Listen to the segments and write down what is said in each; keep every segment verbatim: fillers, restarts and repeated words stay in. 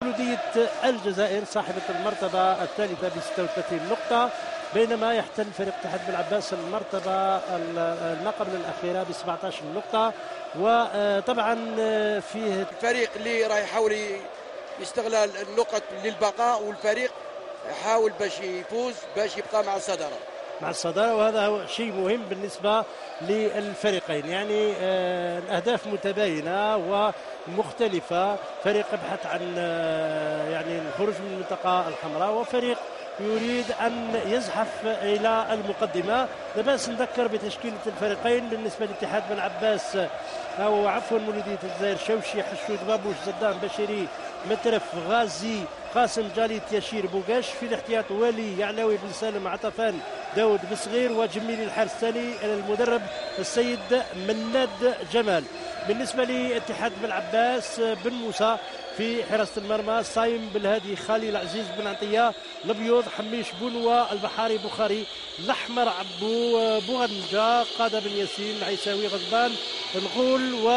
مولودية الجزائر صاحبة المرتبة الثالثة ب ستة وثلاثين نقطة، بينما يحتل فريق اتحاد بن عباس المرتبة ما قبل الأخيرة ب سبعة عشر نقطة. وطبعا فيه الفريق اللي راح يحاول يستغل النقط للبقاء، والفريق يحاول باش يفوز باش يبقى مع الصدارة مع الصدارة وهذا هو شيء مهم بالنسبة للفريقين. يعني آه الأهداف متباينة ومختلفة، فريق يبحث عن آه يعني الخروج من المنطقة الحمراء، وفريق يريد أن يزحف إلى المقدمة. لا بأس نذكر بتشكيلة الفريقين. بالنسبة لاتحاد بن عباس أو عفوا مولودية الجزائر: شوشي، حشود، بابوش، زدان، بشيري، مترف، غازي، قاسم، جاليت، يشير، بوغاش. في الاحتياط: ولي، يعلوي، بن سالم، عطفان، داود بصغير، وجميل الحارس الثاني. المدرب السيد مناد جمال. بالنسبة لاتحاد بن عباس: بن موسى في حراسة المرمى، صايم بالهادي، خالي، العزيز بن عطية، الابيض، حميش، بنوة، البحاري، بخاري، الاحمر، عبو، بوغنجا، قادة بن ياسين، عيساوي، غضبان، الغول و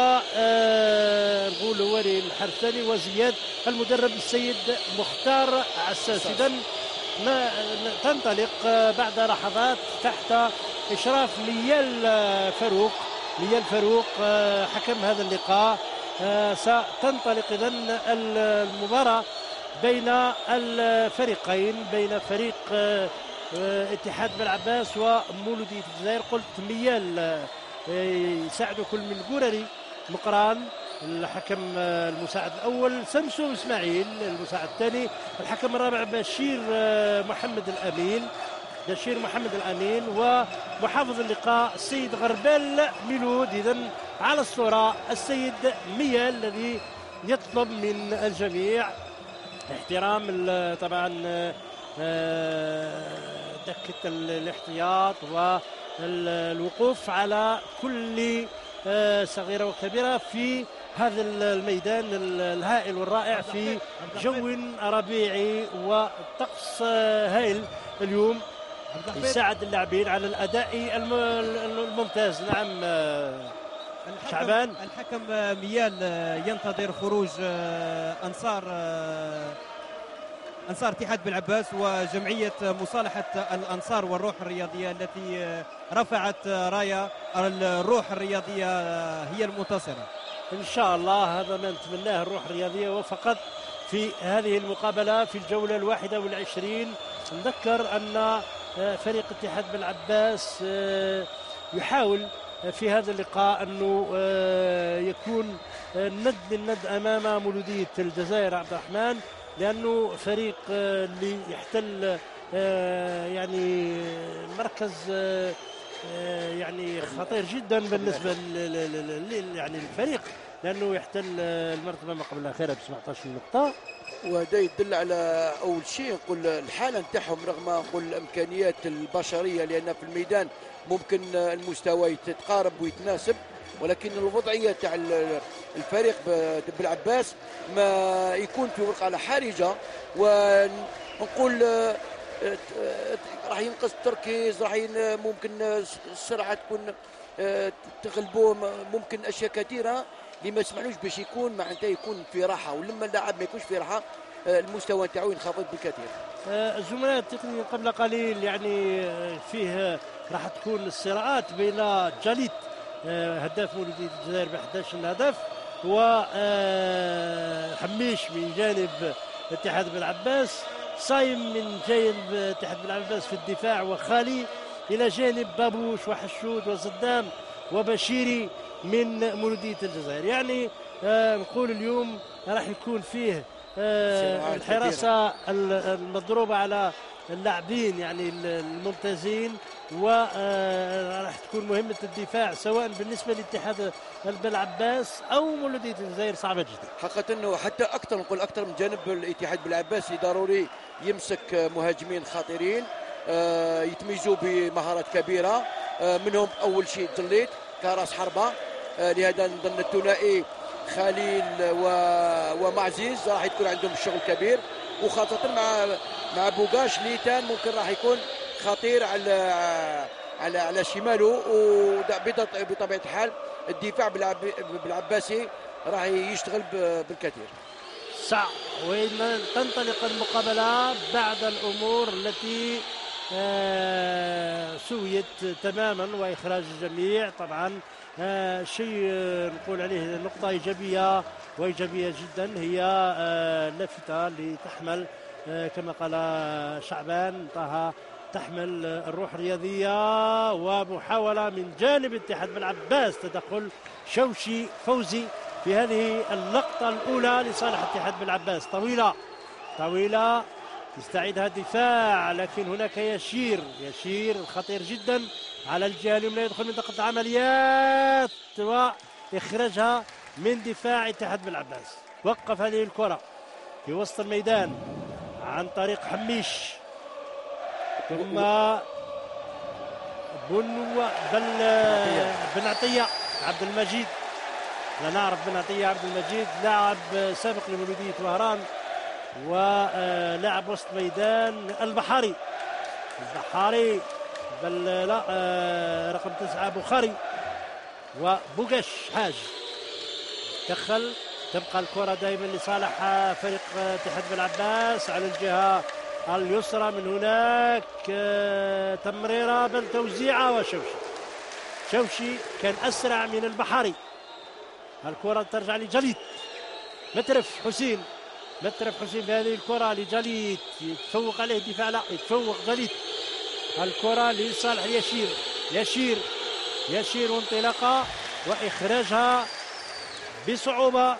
الغول هو الحارس الثاني، وزياد. المدرب السيد مختار عساس. إذن تنطلق بعد لحظات تحت إشراف ليال فاروق ليال فاروق حكم هذا اللقاء. ستنطلق إذن المباراة بين الفريقين، بين فريق اتحاد بن عباس ومولودية الجزائر. قلت ميال يساعد كل من قرري مقران الحكم المساعد الأول، سمسم إسماعيل المساعد الثاني، الحكم الرابع بشير محمد الأمين بشير محمد الأمين ومحافظ اللقاء السيد غربال ميلود. إذن على الصورة السيد ميال الذي يطلب من الجميع احترام طبعا دكة الاحتياط والوقوف على كل صغيرة وكبيرة في هذا الميدان الهائل والرائع في جو ربيعي وطقس هائل اليوم يساعد اللاعبين على الأداء الممتاز. نعم شعبان. الحكم ميال ينتظر خروج أنصار أنصار اتحاد بن عباس وجمعية مصالحة الأنصار والروح الرياضية التي رفعت راية الروح الرياضية هي المنتصرة إن شاء الله. هذا ما نتمناه، الروح الرياضية. وفقط في هذه المقابلة في الجولة الواحدة والعشرين نذكر أن فريق اتحاد بن عباس يحاول في هذا اللقاء أنه يكون ند للند أمام مولودية الجزائر عبد الرحمن، لأنه فريق اللي يحتل يعني مركز يعني خطير جدا بالنسبة يعني للفريق، لأنه يحتل المرتبة ما قبل الأخيرة ب سبعة عشر نقطة. وهذا يدل على أول شيء نقول الحالة نتاعهم رغم نقول الإمكانيات البشرية، لأن في الميدان ممكن المستوى يتقارب ويتناسب، ولكن الوضعية تاع الفريق بالعباس ما يكون في مرحلة حرجة، ونقول راح ينقص التركيز، راح ممكن السرعة تكون تغلبوه، ممكن أشياء كثيرة اللي ما يسمحلوش باش يكون معناتها يكون في راحة، ولما اللاعب ما يكونش في راحة المستوى تاعو ينخفض بالكثير. الزملاء التقنيين قبل قليل يعني فيه راح تكون الصراعات بين جاليت هداف مولودية الجزائر ب أحد عشر هدف وحميش من جانب اتحاد بن عباس، صايم من جانب اتحاد بن عباس في الدفاع، وخالي إلى جانب بابوش وحشود وزدام وبشيري من مولودية الجزائر. يعني آه نقول اليوم راح يكون فيه آه الحراسة المضروبة على اللاعبين يعني الممتازين، وراح تكون مهمة الدفاع سواء بالنسبة لاتحاد بن عباس أو مولودية الجزائر صعبة جدا. حقيقة أنه حتى أكثر نقول أكثر من جانب الاتحاد بن عباس ضروري يمسك مهاجمين خطيرين آه يتميزوا بمهارات كبيرة، آه منهم أول شيء جليت كراس حربة، آه لهذا نظن الثنائي خليل ومعزيز راح يكون عندهم شغل كبير، وخاصة مع مع بوغاش ليتان ممكن راح يكون خطير على على على شماله، وبطبيعة الحال الدفاع بالعباسي راح يشتغل بالكثير. سع وين تنطلق المقابلة بعد الأمور التي آه سويت تماما وإخراج الجميع. طبعا آه شيء نقول عليه نقطة إيجابية وإيجابية جدا، هي آه لافتة لتحمل آه كما قال شعبان طه، تحمل الروح الرياضية، ومحاولة من جانب اتحاد بن عباس تدخل شوشي فوزي في هذه اللقطة الأولى لصالح اتحاد بن عباس. طويلة طويلة يستعيدها الدفاع، لكن هناك يشير يشير خطير جدا على الجهة اليمنى، يدخل منطقة العمليات وإخراجها من دفاع اتحاد بن عباس. وقف هذه الكرة في وسط الميدان عن طريق حميش، ثم بن بن بن عطية عبد المجيد. لا نعرف بن عطية عبد المجيد لاعب سابق لمولودية وهران ولاعب وسط ميدان. البحاري البحاري بل لا رقم تسعة بخاري وبوغاش حاج دخل. تبقى الكرة دائما لصالح فريق اتحاد بن عباس على الجهة اليسرى. من هناك تمريرة بل توزيعة وشوشي شوشي كان أسرع من البحاري. الكرة ترجع لجليد مترف حسين مترف حسين بهذه الكرة لجليد، يتفوق عليه الدفاع، لا يتفوق جليد. الكرة لصالح يشير يشير يشير وانطلاقة وإخراجها بصعوبة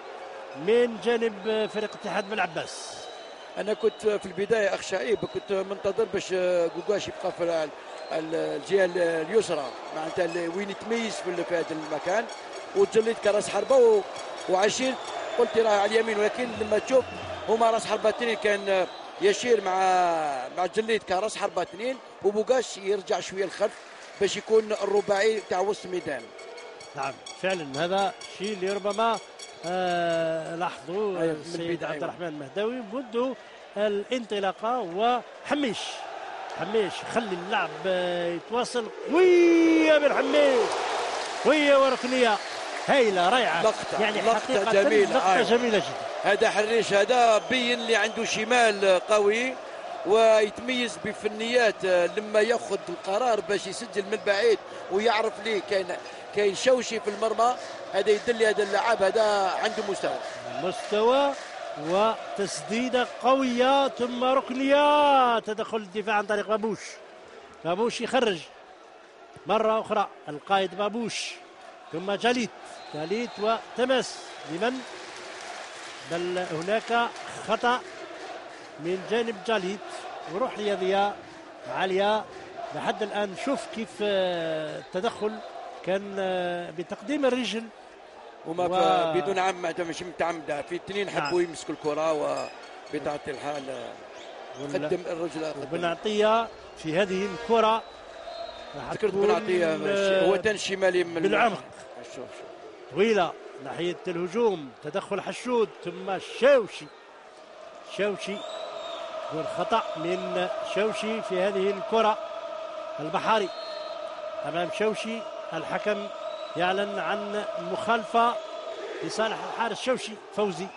من جانب فريق اتحاد بن عباس. انا كنت في البدايه اخ شعيب كنت منتظر باش قوقاش يبقى في الجهه اليسرى معناتها وين يتميز في هذا المكان، وتجليت كراس حربه وعشير قلت راه على اليمين، ولكن لما تشوف هما راس حربه اثنين كان يشير مع مع جليت كراس حربه اثنين، وبوقاش يرجع شويه الخلف باش يكون الرباعي تاع وسط الميدان. نعم فعلا هذا الشيء اللي ربما آه لاحظوا السيد عبد الرحمن المهداوي منذ الانطلاقه. وحميش حميش خلي اللعب يتواصل قويه من حميش، قويه وركنيه هايله رائعه، لقطة يعني لقطة حقيقه جميلة. لقطه آه. جميله جدا. هذا حريش هذا بين اللي عنده شمال قوي ويتميز بفنيات لما ياخذ القرار باش يسجل من بعيد ويعرف ليه كاين كاين شوشي في المرمى. هذا يدل هذا اللاعب هذا عنده مستوى مستوى وتسديده قويه ثم ركنيه. تدخل الدفاع عن طريق بابوش. بابوش يخرج مره اخرى القائد بابوش، ثم جليت جليت وتمس لمن بل هناك خطأ من جانب جليت وروح رياضية عالية لحد الآن. شوف كيف التدخل كان بتقديم الرجل وما و... بدون عم مش متعمدة، في اثنين حبوا نعم. يمسكوا الكرة وبطبيعة الحال قدم الرجل. وبن عطية في هذه الكرة ذكرت بن عطية هو تن شمالي من بالعمق طويلة ناحية الهجوم. تدخل حشود ثم شوشي شوشي دون خطأ من شوشي في هذه الكرة. البحاري أمام شوشي، الحكم يعلن عن مخالفة لصالح الحارس شوشي فوزي،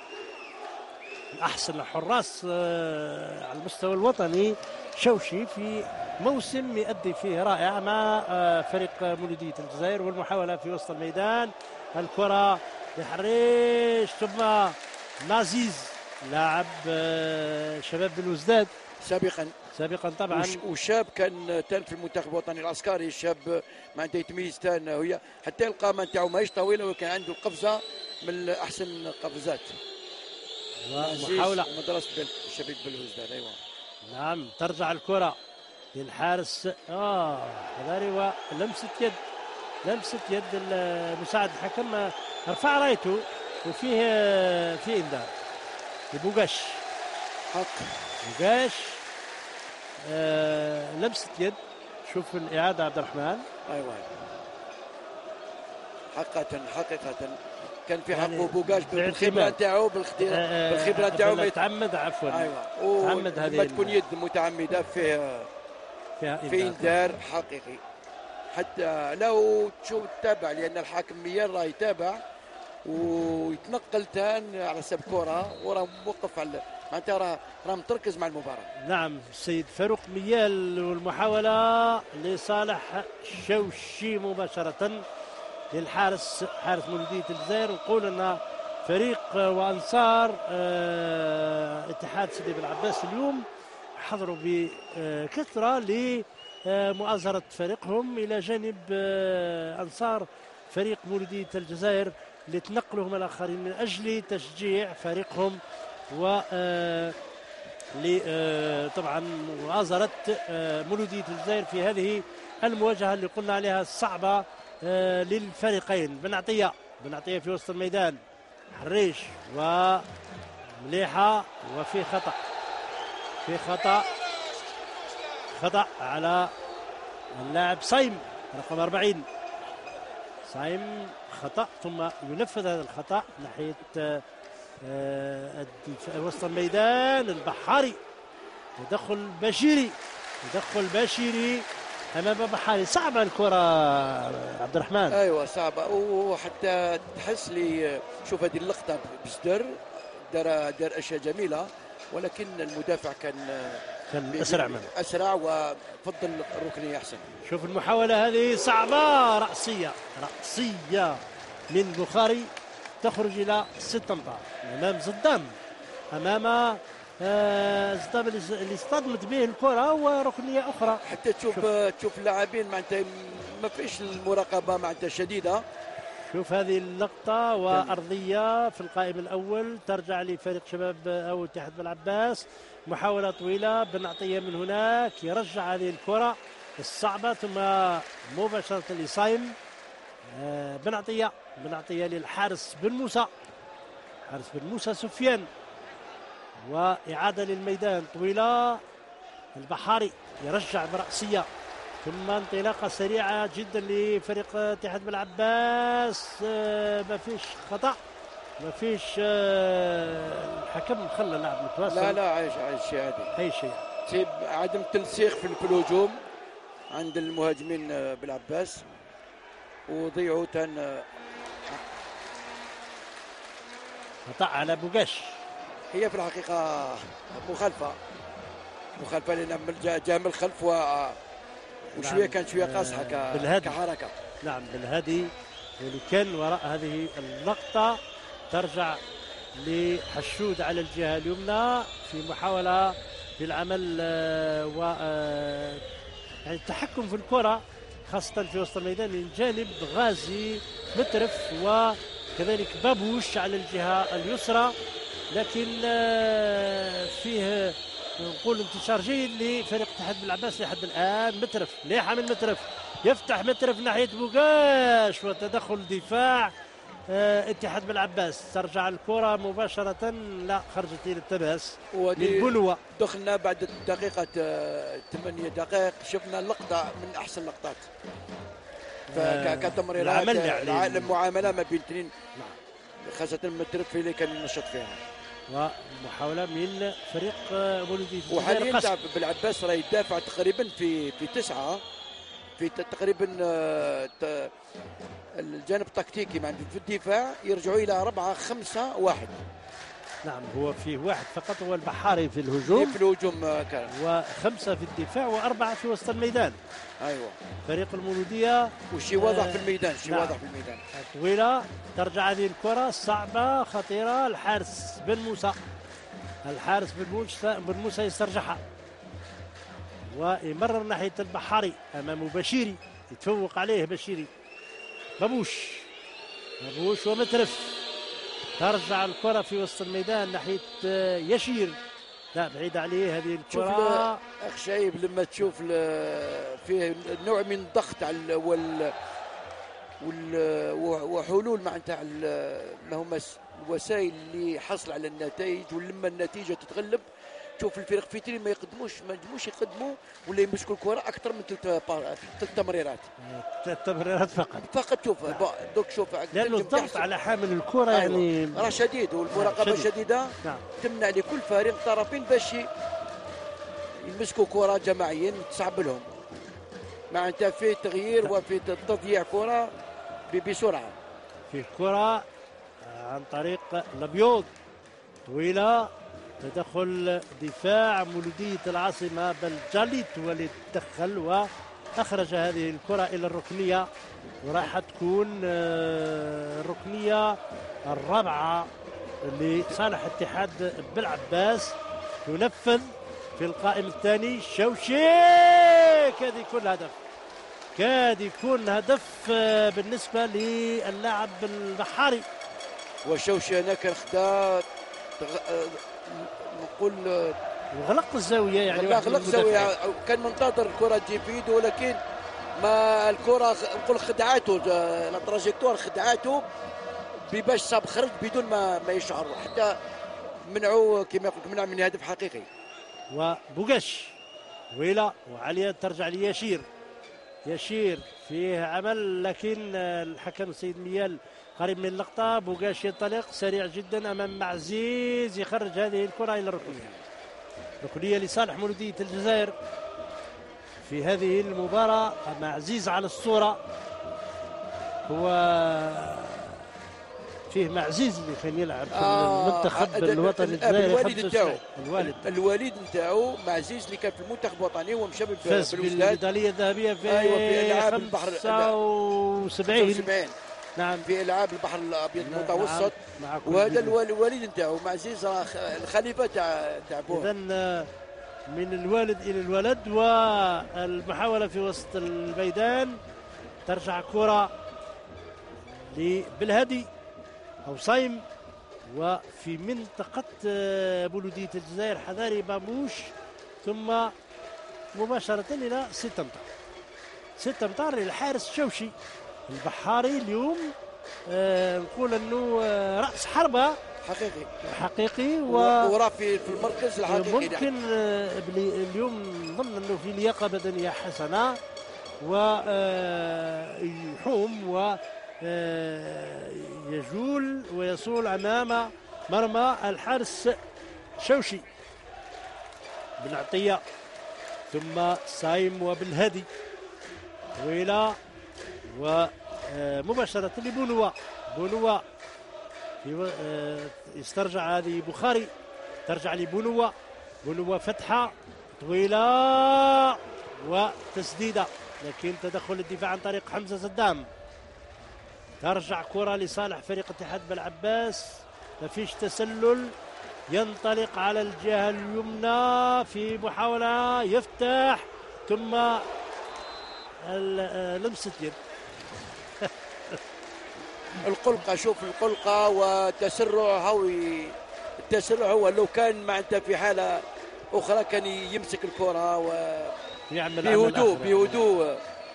أحسن الحراس على المستوى الوطني. شوشي في موسم يؤدي فيه رائع مع فريق مولودية الجزائر. والمحاولة في وسط الميدان، الكرة لحريش ثم نازيز لاعب شباب بلوزداد سابقا سابقا طبعا، وشاب كان تان في المنتخب الوطني العسكري. شاب معناتها يتميز تان هي حتى القامه نتاعو ماهيش طويله ولكن عنده القفزه من احسن القفزات. ومحاولة مدرسة شباب بلوزداد. ايوه نعم. ترجع الكرة للحارس اه هذاري ولمسة يد لمسة يد مساعد الحكم، رفع رايته وفيه في انذار لبوغاش. حق بوغاش آه لمسة يد. شوف الإعادة عبد الرحمن. ايوه حقيقة حقيقة كان في حقه بوغاش بالخبرة نتاعو بالخبرة نتاعو تعمد عفوا. ايوه تعمد هذه لما تكون يد متعمدة فيه في انذار حقيقي. حتى لو تشوف تتابع لأن الحاكم ميار راه يتابع ويتنقل تان على حساب كره وراه موقف على معناتها راه راه متركز مع المباراه. نعم السيد فاروق ميال، والمحاولة لصالح شوشي مباشرة للحارس حارس مولودية الجزائر. نقول أن فريق وأنصار اه اتحاد سيدي بن عباس اليوم حضروا بكثرة لمؤازرة فريقهم إلى جانب اه أنصار فريق مولودية الجزائر لتنقلهم الآخرين من أجل تشجيع فريقهم و اه طبعا مؤازرة مولودية الجزائر في هذه المواجهة اللي قلنا عليها الصعبة للفريقين. بن عطية بن عطية في وسط الميدان، حريش ومليحة وفي خطأ في خطأ خطأ على اللاعب صايم رقم أربعين. صايم خطأ ثم ينفذ هذا الخطأ ناحية آه وسط الميدان. البحاري تدخل بشيري تدخل بشيري امام بحاري. صعبه الكره عبد الرحمن. ايوه صعبه، وحتى تحس لي شوف هذه اللقطه بصدر دار دار اشياء جميله، ولكن المدافع كان كان اسرع منه اسرع وفضل الركنيه احسن. شوف المحاوله هذه صعبه، راسيه راسيه من بخاري تخرج الى ست امتار امام زدام امام آه زدام اللي اصطدمت به الكره وركنيه اخرى. حتى تشوف شوف, تشوف اللاعبين معناتها ما فيش المراقبه معناتها شديده. شوف هذه اللقطه وارضيه في القائم الاول ترجع لفريق شباب او اتحاد بن عباس. محاوله طويله، بن عطيه من هناك يرجع هذه الكره الصعبه ثم مباشره لصايم. آه بن عطيه بن عطيه للحارس بن موسى حارس بن موسى سفيان، وإعادة للميدان طويلة. البحاري يرجع برأسية ثم انطلاقة سريعة جدا لفريق اتحاد بن عباس. آه ما فيش خطأ، ما فيش آه الحكم خلى اللاعب متواصل. لا لا عايش عايش شيء عادي، أي شيء. سيب عدم تنسيق في الهجوم عند المهاجمين بن عباس وضيعوا تان. خطأ على بوغاش. هي في الحقيقة مخالفة مخالفة لأن جاء من الخلف و... وشوية كان شوية قاصحة ك... كحركة. نعم بالهادي، واللي كان وراء هذه اللقطة ترجع لحشود على الجهة اليمنى في محاولة بالعمل و يعني التحكم في الكرة خاصة في وسط الميدان من جانب غازي مترف وكذلك بابوش على الجهة اليسرى، لكن فيه نقول انتشار جيد لفريق اتحاد بن عباس لحد الآن. مترف مليحة من مترف، يفتح مترف ناحية بوغاش وتدخل دفاع اتحاد بن عباس. ترجع الكرة مباشرة، لا خرجت إلى التباس للبلوة. دخلنا بعد دقيقة ثمانية دقائق شفنا لقطة من أحسن اللقطات كتمريرات المعاملة ما بين اثنين خاصة مترف اللي كان ينشط فيها. ومحاولة من فريق مولودية وحاليا بالعباس راه يدافع تقريبا في في تسعة في تقريبا الجانب التكتيكي مع في الدفاع يرجعوا إلى أربعة خمسة واحد. نعم هو فيه واحد فقط هو البحاري في الهجوم في الهجوم كان وخمسة في الدفاع وأربعة في وسط الميدان. أيوة فريق المولودية وشي واضح في الميدان شي نعم. واضح في الميدان. طويلة ترجع هذه الكرة صعبة خطيرة. الحارس بن موسى الحارس بن موسى بن موسى يسترجعها ويمرر ناحية البحاري أمامه بشيري يتفوق عليه بشيري. بابوش بابوش ومترف ترجع الكرة في وسط الميدان ناحية يشير، لا بعيد عليه هذه الكرة. أخ شايب لما تشوف فيه نوع من الضغط على وال وحلول معناتها ما هما الوسائل اللي حصل على النتائج، ولما النتيجة تتغلب تشوف الفريق في تري ما يقدموش ما يقدموش يقدموا ولا يمسكوا الكرة أكثر من ثلاث ثلاث تمريرات ثلاث تمريرات فقط فقط. شوف دوك شوف لأنه الضغط على حامل الكرة يعني راه شديد والمراقبة شديد. شديدة نعم. تمنع لكل فريق طرفين باش يمسكوا كرة جماعيا تصعب لهم معناتها في تغيير وفي تضييع كرة بسرعة. في كرة عن طريق الابيض طويله، تدخل دفاع مولودية العاصمة، بل جاليت هو اللي تدخل وأخرج هذه الكرة إلى الركنية، وراح تكون الركنية الرابعة لصالح اتحاد بالعباس. ينفذ في القائم الثاني شوشي، كاد يكون هدف، كاد يكون هدف بالنسبة للاعب البحاري. وشوشي هناك خدا نقول وغلق الزاويه، يعني غلق الزاويه، كان منتظر الكره تجي في يده، ولكن ما الكره نقول خدعته، لا تراجيكتوار خدعته باش صاب خرج بدون ما ما يشعر، حتى منعوا كما يقول منع من هدف حقيقي. وبوغاش ويلا وعليا ترجع ليشير، يشير فيه عمل، لكن الحكم السيد ميال قريب من اللقطة. بوغاش ينطلق سريع جدا أمام معزيز، يخرج هذه الكرة إلى الركنية، ركنية لصالح مولودية الجزائر في هذه المباراة. معزيز على الصورة، هو فيه معزيز اللي كان يلعب في آه المنتخب الوطني الجزائري. الوالد نتاعو الوالد الوالد نتاعو معزيز اللي كان في المنتخب الوطني ومشى فاز بالميدالية الذهبية في أيوة في ألعاب البحر خمسة وسبعين. نعم في العاب البحر الابيض المتوسط. نعم. وهذا الوالد نتاعو معزيز الخليفه تاع تاع بوه. اذا من الوالد الى الولد. والمحاوله في وسط الميدان، ترجع كره لبلهدي او صايم، وفي منطقه بلوديه الجزائر حذاري باموش، ثم مباشره الى ست امتار. ست امتار للحارس شوشي البحاري اليوم. آه نقول انه آه راس حربه حقيقي حقيقي و... وراه في المركز الحقيقي. ممكن آه اليوم نظن انه في لياقه بدنيه حسنه، ويحوم و يجول ويصول امام مرمى الحارس شوشي. بن عطيه ثم سايم وبن هادي طويله، ومباشرة لبونوا. بونوا في يسترجع هذه بخاري، ترجع لبونوا. بونوا فتحة طويلة وتسديدة، لكن تدخل الدفاع عن طريق حمزة زدام. ترجع كرة لصالح فريق اتحاد بالعباس، ما فيش تسلل، ينطلق على الجهة اليمنى في محاولة يفتح، ثم لمسة يد. القلقة، شوف القلقة وتسرع هوي. التسرع هو لو كان معناتها في حالة أخرى كان يمسك الكرة ويعمل بهدوء بهدوء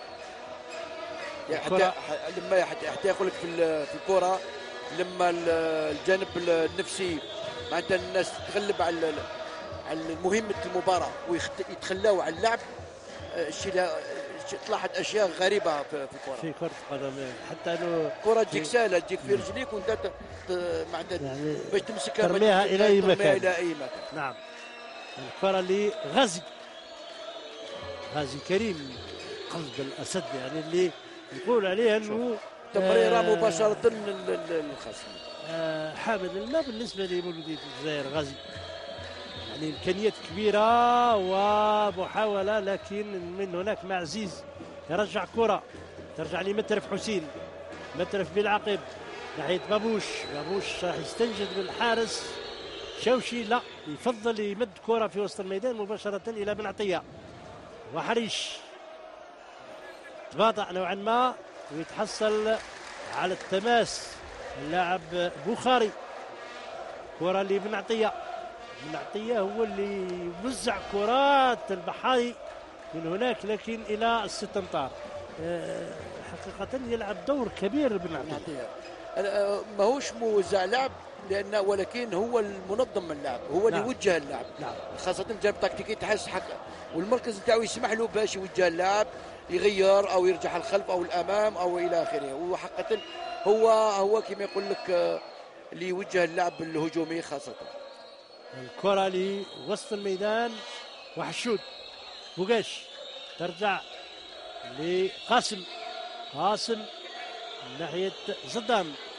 حتى لما حتى يقول لك في في الكرة، لما الجانب النفسي معناتها الناس تغلب على على مهمة المباراة ويتخلاوا على اللعب. الشيء تلاحظ اشياء غريبه في الكره، في كره القدم حتى انه كره تجيك سهله، تجيك في رجليك وانت معناتها يعني باش تمسكها ترميها الى اي مكان. الى اي مكان. نعم. الكره لغازي، غازي كريم قلب الاسد، يعني اللي يقول عليه انه تمريره آه مباشره للخصم. آه حامل الماء بالنسبه لمولوديه الجزائر. غازي يعني امكانيات كبيره ومحاوله، لكن من هناك معزيز يرجع كره، ترجع لمترف حسين. مترف بالعقب ناحيه بابوش. بابوش راح يستنجد بالحارس شوشي، لا يفضل يمد كره في وسط الميدان مباشره الى بن عطيه. وحريش تباطأ نوعا ما ويتحصل على التماس اللاعب بخاري. كره لبن عطيه. بن عطيه هو اللي يوزع كرات البحاري من هناك، لكن الى الست امتار. أه حقيقه يلعب دور كبير بن عطيه. ماهوش موزع لعب لانه، ولكن هو المنظم اللعب، هو اللي نعم. يوجه اللعب. نعم. خاصه جانب تكتيكي تحس حق، والمركز نتاعو يسمح له باش يوجه اللعب، يغير او يرجع الخلف او الامام او الى اخره. وحقيقه هو هو كما يقول لك اللي يوجه اللعب الهجومي خاصه. الكره لوسط الميدان وحشود. بوغاش ترجع لقاسم. قاسم من ناحيه زدام.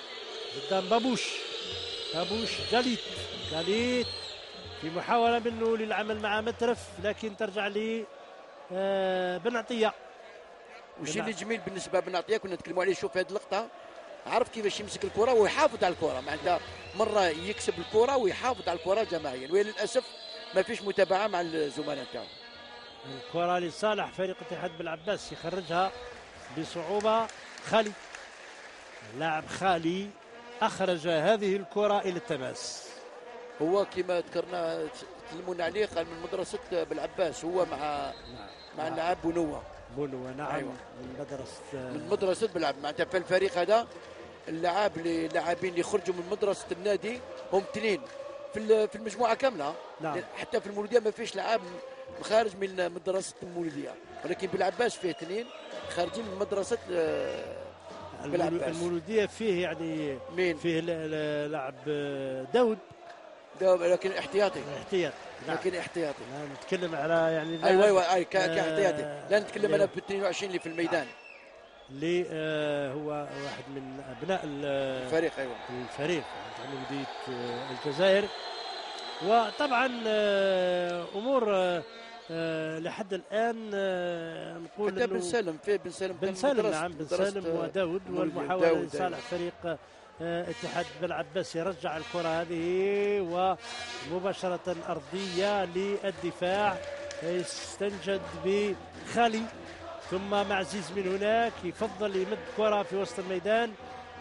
قدام بابوش. بابوش جليت جليت في محاولة منه للعمل مع مترف، لكن ترجع لي آه بن عطية. والشيء اللي جميل بالنسبه بن عطيه كنا نتكلموا عليه، شوف هذه اللقطه عرف كيفاش يمسك الكره ويحافظ على الكره، معناتها مره يكسب الكره ويحافظ على الكره جماعيا، وللاسف ما فيش متابعه مع الزملاء تاعو. الكره لصالح فريق اتحاد بالعباس، يخرجها بصعوبه خالي. اللاعب خالي اخرج هذه الكره الى التماس. هو كما ذكرنا تكلمونا عليه، قال من مدرسه بالعباس، هو مع نعم. مع اللاعب بونوا. بونوا نعم. أيوة. من مدرسه من مدرسه بالعب، معناتها في الفريق هذا اللاعب اللي اللاعبين اللي خرجوا من مدرسه النادي هم اثنين في في المجموعه كامله. نعم. حتى في المولوديه ما فيش لاعب خارج من مدرسه المولوديه، ولكن بالعباس فيه اثنين خارجين من مدرسه بالعباس. المولوديه فيه يعني مين؟ فيه لاعب داود لكن احتياطي. احتياطي. نعم. لكن احتياطي. نعم. نتكلم على يعني ايوه ايوه اي كاحتياطي. آه لا نتكلم انا ب اثنين وعشرين اللي في الميدان. اللي آه هو واحد من ابناء الفريق. ايوه الفريق مولوديه آه الجزائر. وطبعا آه امور آه آه لحد الان آه نقول حتى بن سالم فيه بن سالم بن سالم نعم بن سالم وداود، والمحاوله لصالح فريق اتحاد بالعباس يرجع الكرة هذه ومباشرة أرضية للدفاع، يستنجد بخالي ثم معزيز من هناك، يفضل يمد كرة في وسط الميدان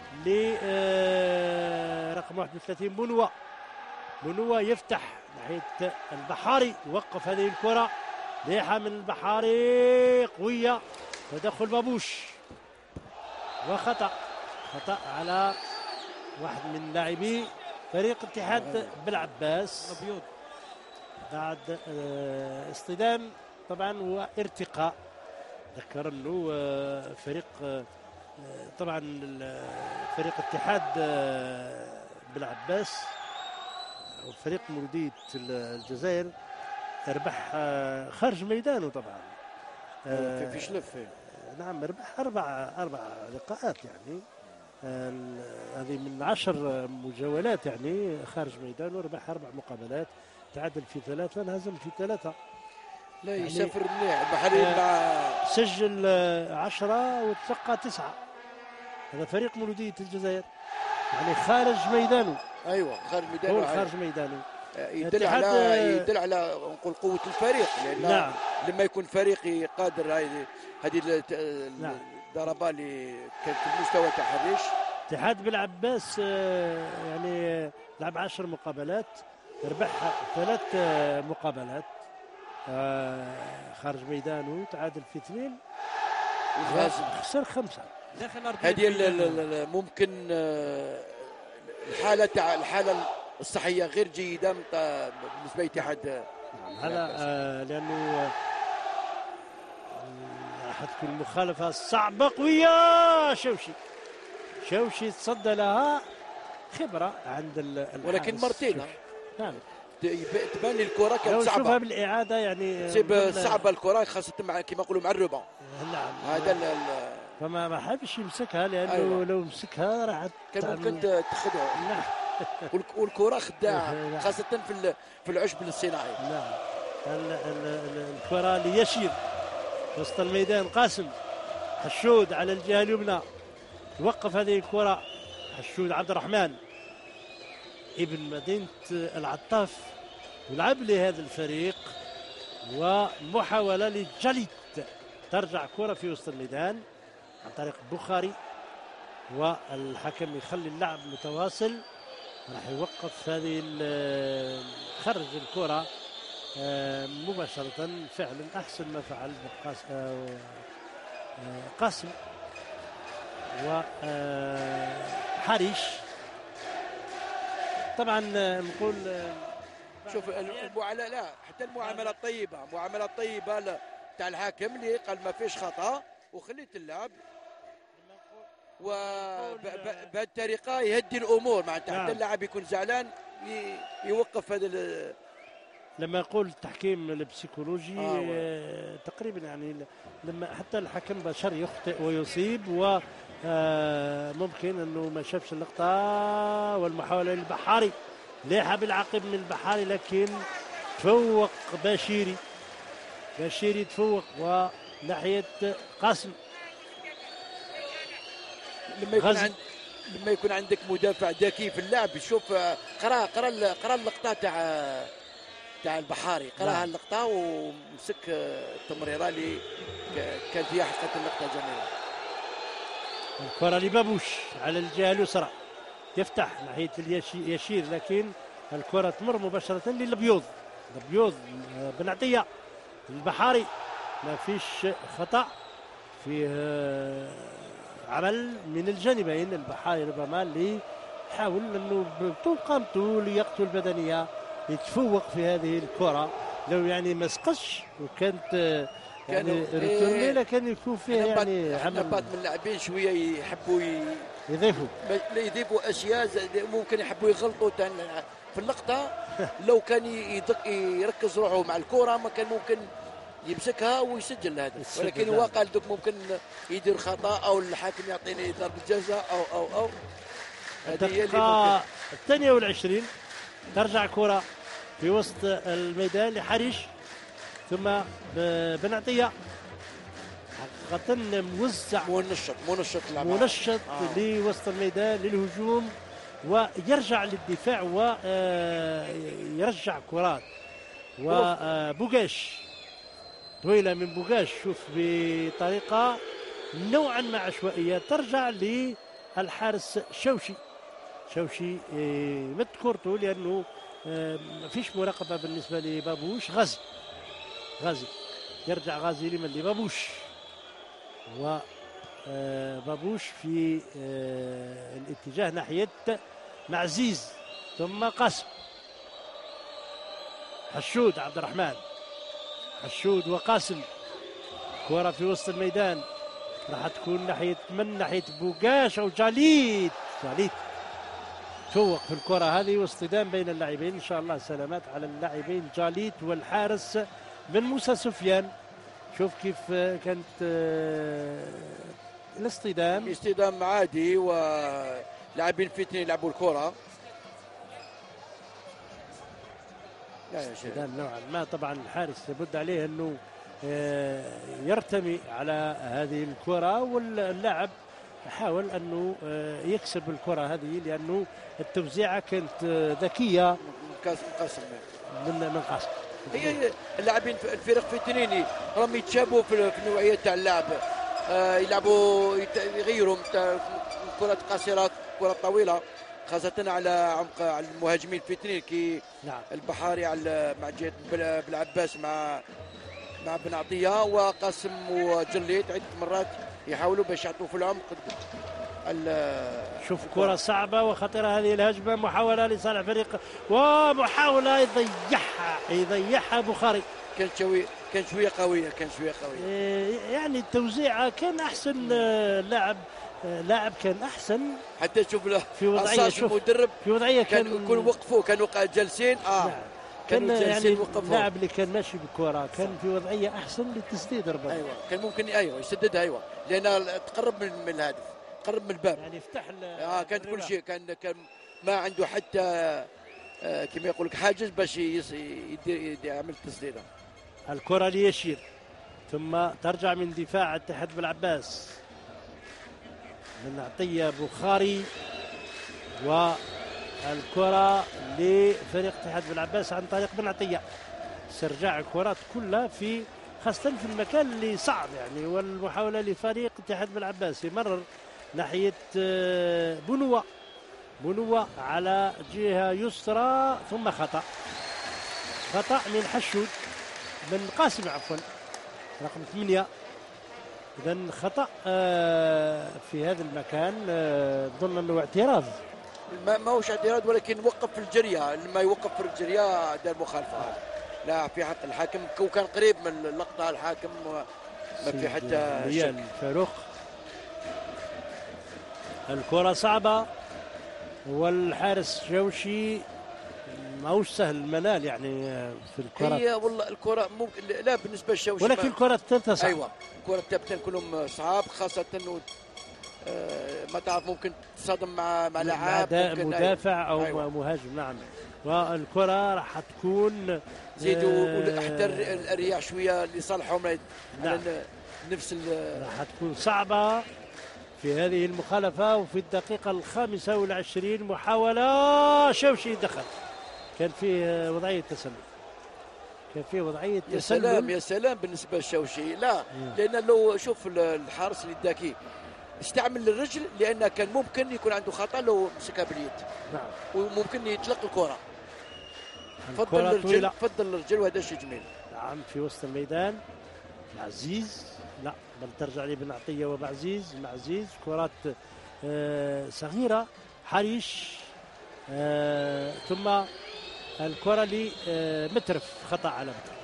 لرقم واحد وثلاثين بنوة. بنوة يفتح ناحية البحاري، يوقف هذه الكرة، ريحة من البحاري قوية، تدخل بابوش وخطأ خطأ على واحد من لاعبي فريق اتحاد بالعباس بعد اصطدام طبعا وارتقاء. ذكر انه فريق طبعا فريق اتحاد بالعباس وفريق مولودية الجزائر ربح خارج ميدانه طبعا في شلف. نعم ربح اربع اربع لقاءات يعني هذه من عشر مجاولات يعني خارج ميدانه، ربح اربع مقابلات، تعادل في ثلاثه، انهزم في ثلاثه. لا يعني يسافر مليح البحرين مع سجل عشرة وتلقى تسعة. هذا فريق مولودية الجزائر يعني خارج ميدانه. ايوه خارج ميدانه. هو خارج ميدانه يدل على يدل على نقول قوه الفريق، لان نعم. لما يكون فريقي قادر هذه هذه نعم. الضربه اللي كانت في المستوى تاع حريش. اتحاد بالعباس يعني لعب عشر مقابلات، ربح ثلاث مقابلات خارج ميدانه، تعادل في اثنين، خسر خمسه. هذه ممكن الحاله تاع الحاله الصحيه غير جيده بالنسبه لاتحاد. هذا آه لانه راح تكون مخالفه صعبه قويه. شوشي شوشي تصدى لها، خبره عند ولكن مرتين نعم تبان لي الكره كانت صعبه. نشوفها بالاعاده يعني صعبه الكره خاصه مع كما نقولوا مع الربع. نعم هذا فما ما حبش يمسكها، لانه أيوة. لو مسكها راح كان ممكن تخدعه. نعم والكره خداعه خاصه في في العشب الصناعي. نعم الكره ليشير وسط الميدان، قاسم حشود على الجهه اليمنى، يوقف هذه الكره حشود عبد الرحمن ابن مدينه العطاف، يلعب لهذا الفريق ومحاوله لجليت، ترجع كره في وسط الميدان عن طريق بخاري، والحكم يخلي اللعب متواصل، راح يوقف هذه خرج الكره مباشره. فعلا احسن ما فعل قاسم وحريش. طبعا نقول شوف المعامله، لا حتى المعامله الطيبه، المعامله الطيبه تاع الحاكم اللي قال ما فيش خطا وخليت اللعب، وبهذه الطريقه يهدي الامور معناتها حتى اللاعب يكون زعلان يوقف هذا. لما يقول التحكيم البسيكولوجي آه تقريبا يعني لما حتى الحكم بشر يخطئ ويصيب، آه ممكن انه ما شافش اللقطه، والمحاوله للبحاري ليحة بالعقب من البحاري، لكن تفوق بشيري بشيري تفوق وناحيه قاسم. لما يكون عند لما يكون عندك مدافع ذكي في اللعب يشوف قرا قرا قرا اللقطه تاع تاع البحاري، قراها اللقطه ومسك التمريره اللي كان فيها حقيقه اللقطه جميله. الكره لبابوش على الجهه اليسرى، يفتح ناحيه اليشير، لكن الكره تمر مباشره للابيض. الابيض بن عطيه البحاري، ما فيش خطا فيه عمل من الجانبين. البحاري ربما اللي حاول انه بطول قامته لياقته البدنيه يتفوق في هذه الكره، لو يعني ما سقطش وكانت يعني ريتورني لكن يكون فيها يعني عمل. بعض من اللاعبين شويه يحبوا يضيفوا يضيفوا اشياء ممكن يحبوا يغلطوا في اللقطه. لو كان يدق يركز روحه مع الكره ما كان ممكن يمسكها ويسجل الهدف، ولكن هو قال دوك ممكن يدير خطا او الحاكم يعطيني ضربه جزاء او او او الدقيقه الثانيه والعشرين ترجع كره في وسط الميدان لحريش، ثم بن عطيه حقيقه موزع منشط منشط منشط آه. لوسط الميدان للهجوم، ويرجع للدفاع ويرجع كرات. وبوغاش طويله من بوغاش، شوف بطريقه نوعا ما عشوائيه ترجع للحارس شوشي. شوشي مد كورته لانه ما فيش مراقبه بالنسبه لبابوش. غازي غازي يرجع غازي لمن لبابوش، وبابوش في الاتجاه ناحيه معزيز ثم قاسم. حشود عبد الرحمن، حشود وقاسم، كرة في وسط الميدان راح تكون ناحية من ناحية بوغاش أو جاليت. جاليت تفوق في الكرة هذه، واصطدام بين اللاعبين. إن شاء الله سلامات على اللاعبين جاليت والحارس من موسى سفيان. شوف كيف كانت الاصطدام، اصطدام عادي ولاعبين في اثنين يلعبوا الكرة. اصطدام نوعا ما. طبعا الحارس لابد عليه انه يرتمي على هذه الكرة، واللاعب حاول انه يكسب الكرة هذه لانه التوزيعة كانت ذكية قاسم من من قاسم. هي اللاعبين الفرق في اثنين راهم يتشابهوا في النوعية تاع اللعب، يلعبوا يغيروا كرة قصيرة كرة طويلة، خاصة على عمق على المهاجمين في اثنين كي نعم. البحاري على مع جهة بالعباس مع مع بن عطية وقاسم وجليت عدة مرات يحاولوا باش يعطوا في العمق. شوف كرة صعبة وخطيرة هذه الهجمة، محاولة لصالح فريق ومحاولة يضيعها يضيعها بخاري. كانت شوية كانت شوية قوية كانت شوية قوية يعني التوزيعة كان أحسن لاعب لاعب كان احسن. حتى شوف له في وضعيه المدرب في وضعيه كان يكون وقفوا كانوا جالسين اه كان يعني اللاعب اللي كان ماشي بالكره كان في وضعيه احسن للتسديد ربما. ايوه كان ممكن ايوه يسددها ايوه لان تقرب من, من الهدف تقرب من الباب يعني يفتح اه كانت كل شيء كان كان ما عنده حتى آه كما يقول لك حاجز باش يدير يعمل التسديده. الكره ليشير ثم ترجع من دفاع اتحاد بالعباس من عطية بخاري، والكرة لفريق اتحاد بالعباس عن طريق بن عطية. استرجاع الكرات كلها في خاصة في المكان اللي صعب يعني، والمحاولة لفريق اتحاد بالعباس يمرر ناحية بنوة بنوة على جهة يسرى ثم خطأ خطأ من حشود من قاسم عفوا رقم ثمانية. إذا خطأ في هذا المكان ظن أنه اعتراض. ما ما هوش اعتراض ولكن وقف في الجريه، لما يوقف في الجريه دار مخالفه. لا في حق الحاكم وكان قريب من اللقطه الحاكم ما في حتى شك. فاروق الكرة صعبة والحارس جوشي ماهوش سهل المنال يعني في الكرة. هي والله الكرة ممكن لا بالنسبة للشوشي ولكن الكرة الثالثة صعبة. أيوة الكرة الثالثة كلهم صعاب خاصة ما تعرف ممكن تصادم مع مع لاعب مدافع او أيوة. مهاجم. نعم. والكره راح تكون زيدوا حتى الرياح شويه لصالحهم. نعم. نفس راح تكون صعبه في هذه المخالفه. وفي الدقيقه الخامسه والعشرين محاوله شوشي دخل، كان فيه وضعيه تسلل، كان فيه وضعيه تسلل. يا سلام يا سلام بالنسبه لشوشي. لا مم. لان لو شوف الحارس الذكي استعمل الرجل، لان كان ممكن يكون عنده خطا لو مسكها باليد. نعم. وممكن يطلق الكره. فضل الرجل، فضل الرجل، وهذا شيء جميل. نعم. في وسط الميدان معزيز، لا بل ترجع لبن عطيه وبعزيز. معزيز كرات آه صغيره. حريش آه ثم الكره لمترف. خطا على مترف،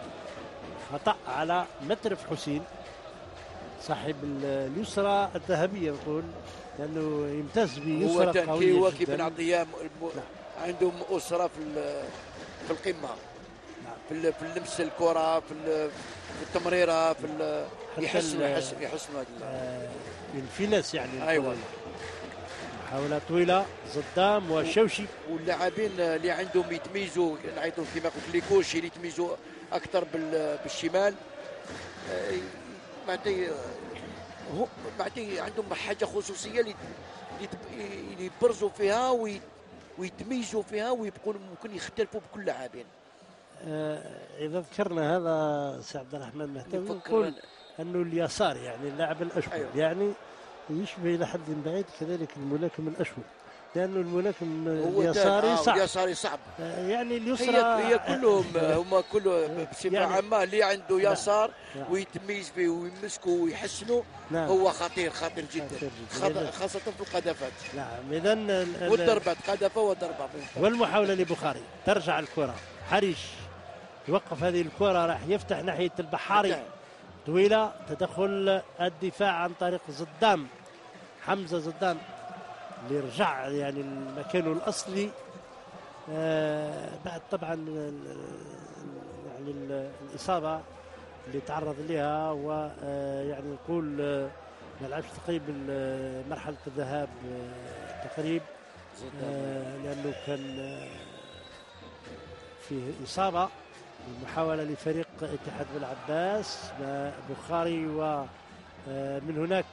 خطا على مترف حسين صاحب اليسرى الذهبيه نقول، لانه يمتاز بيسرى قويه هو جدا. كي بن عطيه عندهم اسره في في القمه. نعم. في في لمس الكره، في في التمريره، في يحسنوا يحسنوا يحسنوا هذا الانفلاس يعني. ايوه. محاوله طويله صدام وشوشي. واللاعبين اللي عندهم يتميزوا نعيطوا كما قلت ليكوشي اللي يتميزوا اكثر بالشمال. معناتها هو معناتها عندهم حاجه خصوصيه اللي يبرزوا فيها ويتميزوا فيها ويبقوا ممكن يختلفوا بكل لاعبين. آه اذا ذكرنا هذا سي عبد الرحمن مهتوي نقول انه اليسار يعني اللاعب الاشول. أيوة. يعني يشبه الى حد بعيد كذلك الملاكم الاشول، لانه الملاكم اليساري صعب. اليساري صعب. آه يعني اليسرى هي, هي كلهم هم كلهم بصفه يعني عامه اللي عنده يسار نعم. ويتميز به ويمسكه ويحسنه. نعم. هو خطير خطير جدا، خطير خاصه في القذفات. نعم. اذا والضربات قذفه وضربه. والمحاوله لبخاري. ترجع الكره. حريش يوقف هذه الكره، راح يفتح ناحيه البحاري طويله. تدخل الدفاع عن طريق زدام، حمزه زدام اللي رجع يعني مكانه الاصلي آه بعد طبعا يعني الاصابه اللي تعرض لها. ويعني نقول ما لعبش تقريبا مرحله الذهاب تقريب آه لانه كان فيه اصابه. المحاوله لفريق اتحاد بالعباس بخاري، ومن هناك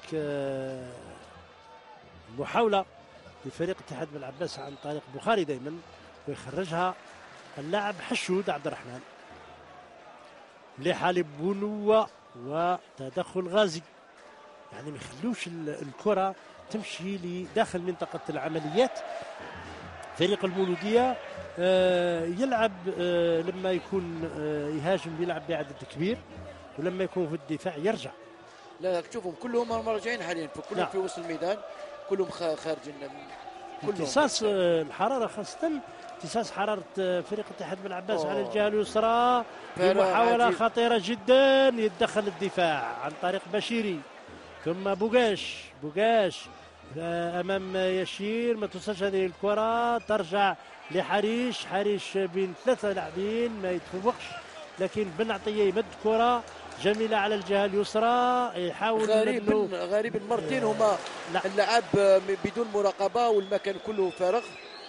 محاوله لفريق اتحاد بالعباس عن طريق بخاري دائما، ويخرجها اللاعب حشود عبد الرحمن لحالب بنوة وتدخل غازي. يعني ما يخلوش الكره تمشي لداخل منطقه العمليات. فريق المولوديه يلعب لما يكون يهاجم يلعب بعدد كبير، ولما يكون في الدفاع يرجع. لا تشوفهم كلهم راجعين حاليا، كلهم في وسط الميدان، كلهم خارجين. امتصاص الحراره، خاصه امتصاص حراره فريق اتحاد بالعباس على الجهه اليسرى. محاوله خطيره جدا، يتدخل الدفاع عن طريق بشيري ثم بوغاش. بوغاش امام يشير، ما توصلش هذه الكره، ترجع لحريش. حريش بين ثلاثه لاعبين ما يتفوقش، لكن بن عطيه يمد كره جميله على الجهه اليسرى. يحاول غريب غريب مرتين هما اللعب بدون مراقبه والمكان كله فارغ.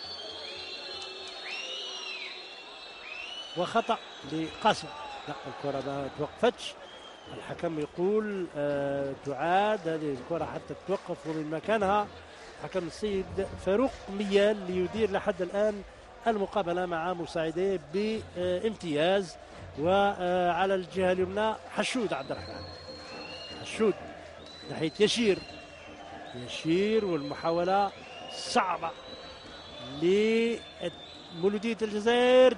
وخطا لقاسم. لا الكره ما توقفتش. الحكم يقول آه تعاد هذه الكره حتى توقف من مكانها. حكم السيد فاروق ميال ليدير لحد الان المقابله مع مساعديه بامتياز. وعلى الجهه اليمنى حشود عبد الرحمن. حشود ناحيه يشير. يشير والمحاوله صعبه لمولوديه الجزائر.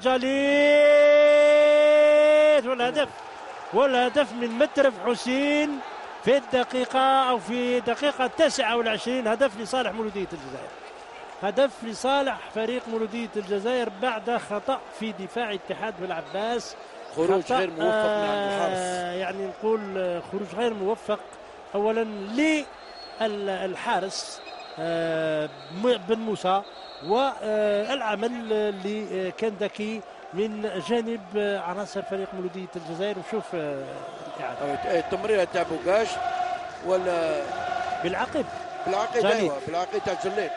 جاليت والهدف والهدف من مترف حسين في الدقيقة أو في دقيقة التاسعة والعشرين. هدف لصالح مولودية الجزائر، هدف لصالح فريق مولودية الجزائر بعد خطأ في دفاع اتحاد بالعباس. خروج غير موفق من عند الحارس. يعني نقول خروج غير موفق أولا للحارس بن موسى، والعمل اللي كان ذكي من جانب عناصر فريق مولودية الجزائر. وشوف الإعادة التمريرة تاع بوغاش ولا بالعقب بالعقيد جليد. ايوه بالعقيد تاع جليد.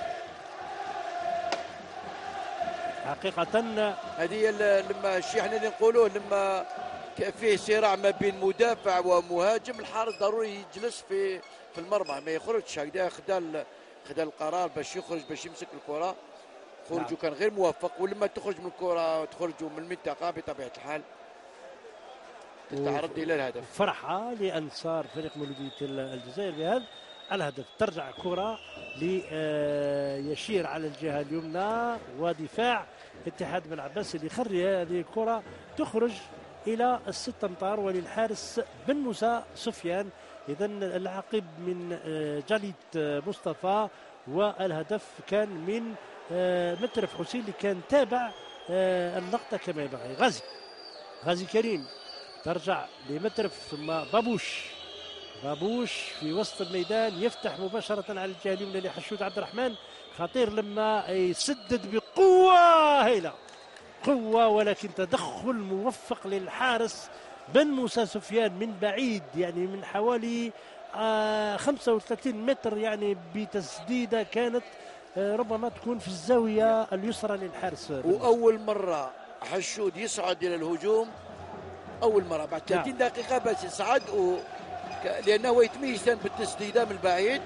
حقيقة هذه هي ال- لما الشيء احنا اللي نقولوه لما ك- فيه صراع ما بين مدافع ومهاجم، الحارس ضروري يجلس في في المرمى ما يخرجش هكذا. خدا ال- خدا القرار باش يخرج باش يمسك الكرة، خروجه نعم. كان غير موفق. ولما تخرج من الكرة وتخرجوا من المنطقة بطبيعة الحال تتعرض الى الهدف. فرحة لأنصار فريق مولودية الجزائر بهذا الهدف. ترجع كرة ليشير على الجهة اليمنى ودفاع اتحاد بن عباس اللي يخري هذه الكرة تخرج إلى الست أمتار وللحارس بن موسى سفيان. إذا العقب من آه، جليد آه، مصطفى، والهدف كان من آه، مترف حسين اللي كان تابع آه، اللقطة كما ينبغي. غازي غازي كريم ترجع لمترف ثم بابوش بابوش في وسط الميدان يفتح مباشرة على الجهة اليمنى لحشود عبد الرحمن. خطير لما يسدد بقوة هائلة، قوة ولكن تدخل موفق للحارس بن موسى سفيان من بعيد، يعني من حوالي آه خمسة وثلاثين متر، يعني بتسديدة كانت آه ربما تكون في الزاوية اليسرى للحارس. وأول مرة حشود يصعد إلى الهجوم، أول مرة بعد ثلاثين دقيقة بس يصعد و... لأنه هو يتميز بالتسديدة من بعيد.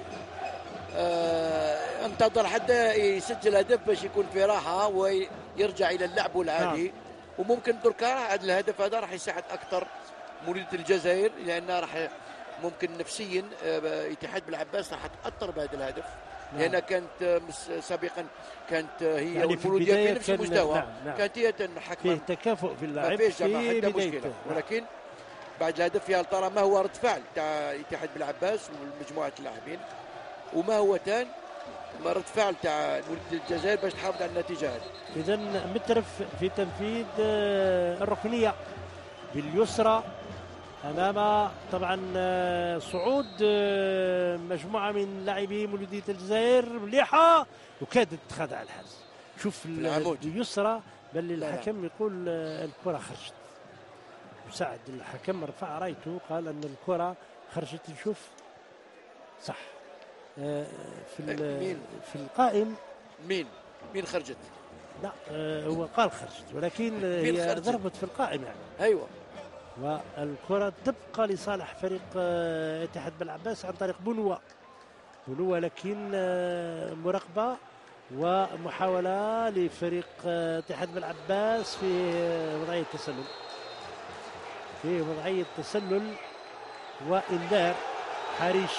آه انتظر حتى يسجل هدف باش يكون في راحة ويرجع إلى اللعب العادي. نعم. وممكن دركا هذا الهدف هذا راح يساعد أكثر مولودية الجزائر، لأنه راح ممكن نفسيا آه اتحاد بالعباس راح تأثر بهذا الهدف. نعم. لأنها كانت سابقا كانت هي يعني والمولودية في, في نفس المستوى. نعم. نعم. كانت هي تنحكم فيه تكافؤ في اللعب، ما فيش في حتى مشكلة. ولكن بعد الهدف يا ترى ما هو رد فعل تاع اتحاد بالعباس ومجموعة اللاعبين، وما هو تان ما رد فعل تاع الجزائر باش تحافظ على النتيجة هذه. إذا مترف في تنفيذ الركنية باليسرى أمام طبعا صعود مجموعة من لاعبي مولودية الجزائر مليحة وكادت تخدع الحارس. شوف اليسرى بل الحكم يقول الكرة خرجت. مساعد الحكم رفع رايته قال أن الكرة خرجت. نشوف صح في مين في القائم مين مين خرجت؟ لا هو قال خرجت ولكن هي ضربت في القائم يعني. ايوه. والكرة تبقى لصالح فريق اتحاد بالعباس عن طريق بنوة بنوة لكن مراقبة ومحاولة لفريق اتحاد بالعباس في وضعية تسلل في وضعية تسلل وإنذار حريش.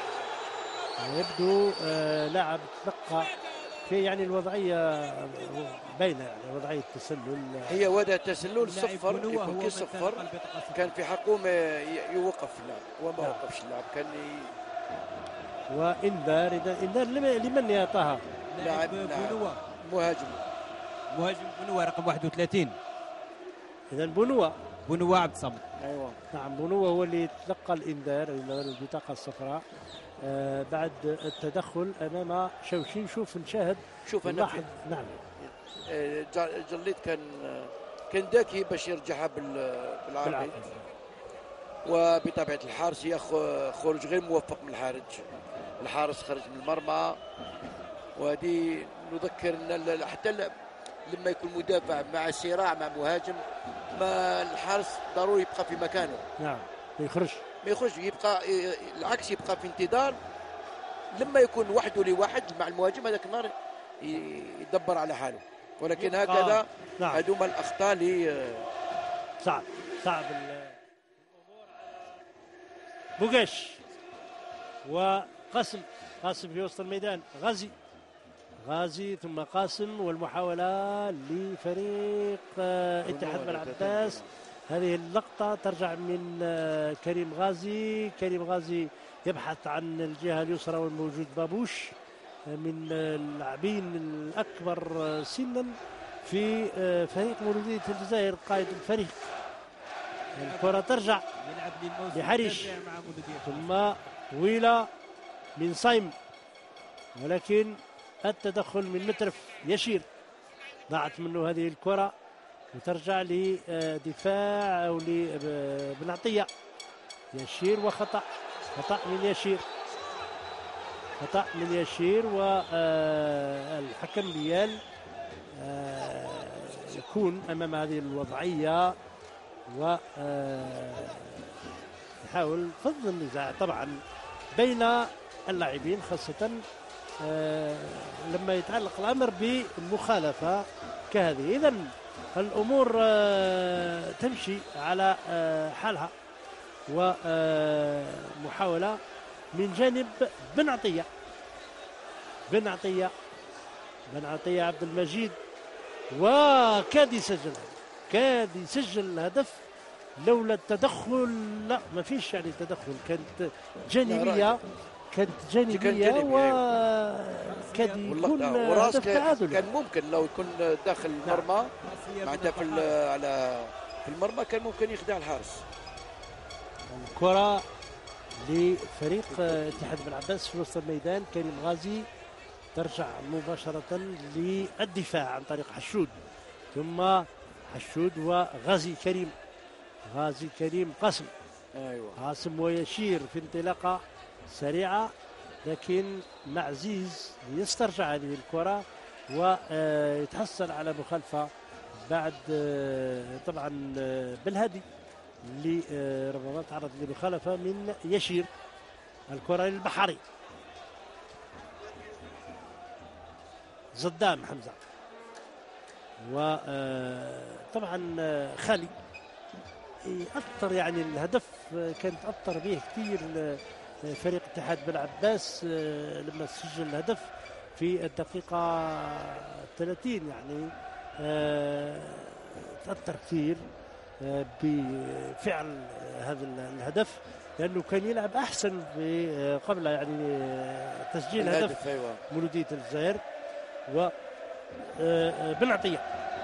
يبدو آه لاعب تلقى في يعني الوضعية باينة، يعني وضعية تسلل هي وضع تسلل صفر يكون كي صفر كان في حقه يوقف اللاعب وما نعم. وقفش اللاعب كان ي... وإنذار. إذا إنذار لمن يا طه؟ لاعب بنوة مهاجم مهاجم بنوة رقم واحد وثلاثين. إذا بنوة بنوة عبد الصمد. ايوه نعم بنوة هو اللي تلقى الإنذار البطاقة الصفراء آه بعد التدخل امام شوشين. شوف نشاهد شوف نلاحظ. نعم آه جليد كان كان ذكي باش يرجعها بالعرض، وبطبيعه الحارس هي خروج غير موفق من الحارس. الحارس خرج من المرمى، وهذه نذكر ان حتى لما يكون مدافع مع صراع مع مهاجم ما الحارس ضروري يبقى في مكانه. نعم ما يخرج ما يخرج يبقى العكس يبقى في انتظار. لما يكون وحده لواحد مع المهاجم هذاك النهار يدبر على حاله. ولكن هكذا نعم. هذوما الاخطاء اللي صعب صعب الامور على بوغاش وقاسم. قاسم في وسط الميدان، غازي غازي ثم قاسم، والمحاولة لفريق اتحاد بالعباس. هذه اللقطة ترجع من كريم غازي. كريم غازي يبحث عن الجهة اليسرى والموجود بابوش من اللاعبين الأكبر سنا في فريق مولودية الجزائر قائد الفريق. الكرة ترجع لحريش ثم طويلة من صايم، ولكن التدخل من مترف يشير ضاعت منه هذه الكرة وترجع لدفاع أو لبن عطية. يشير وخطأ، خطأ من يشير. خطأ من يشير، والحكم بيال يكون أمام هذه الوضعية ويحاول فض النزاع طبعا بين اللاعبين، خاصة لما يتعلق الأمر بمخالفة كهذه. إذن الأمور تمشي على حالها، ومحاولة من جانب بن عطية بن عطية بن عطية عبد المجيد، وكاد يسجل كاد يسجل الهدف لولا التدخل. لا ما فيش يعني تدخل، كانت جانبية كانت جانبية وكاد يكون هدف تعادل. كان ممكن لو يكون داخل المرمى معناتها في على في المرمى كان ممكن يخدع الحارس. الكرة لفريق اتحاد بن عباس في وسط الميدان. كريم غازي ترجع مباشرة للدفاع عن طريق حشود، ثم حشود وغازي كريم غازي كريم قاسم ايوه قاسم ويشير في انطلاقة سريعة، لكن معزيز يسترجع هذه الكرة ويتحصل على مخالفة بعد طبعا بالهادي اللي ربما تعرض لمخالفة من يشير. الكرة للبحري، زدام حمزة، وطبعا خالي أثر يعني الهدف كانت أثر به كثير فريق اتحاد بن عباس لما سجل الهدف في الدقيقة ثلاثين، يعني تأثر كثير بفعل هذا الهدف، لأنه كان يلعب أحسن في قبل يعني تسجيل هدف أيوة. مولودية الجزائر. و بن عطية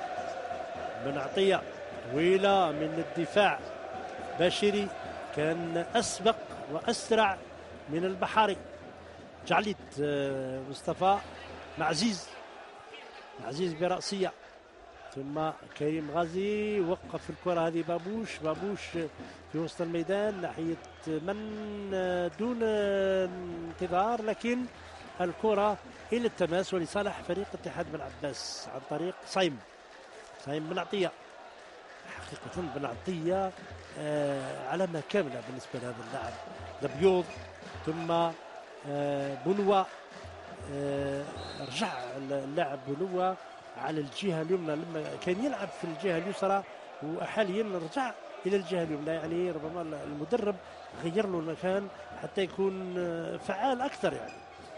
بن عطية طويلة من الدفاع، باشري كان أسبق وأسرع من البحاري. جعلت مصطفى معزيز معزيز برأسية، ثم كريم غازي وقف الكرة هذه بابوش بابوش في وسط الميدان ناحية من دون انتظار، لكن الكرة إلى التماس ولصالح فريق اتحاد بن عباس عن طريق صايم صايم بن عطية. حقيقة بن عطية آه علامة كاملة بالنسبة لهذا اللاعب، لبيوض ثم آه بنوة. آه رجع اللاعب بنوة على الجهة اليمنى لما كان يلعب في الجهة اليسرى، وحاليا رجع إلى الجهة اليمنى، يعني ربما المدرب غير له المكان حتى يكون فعال أكثر يعني.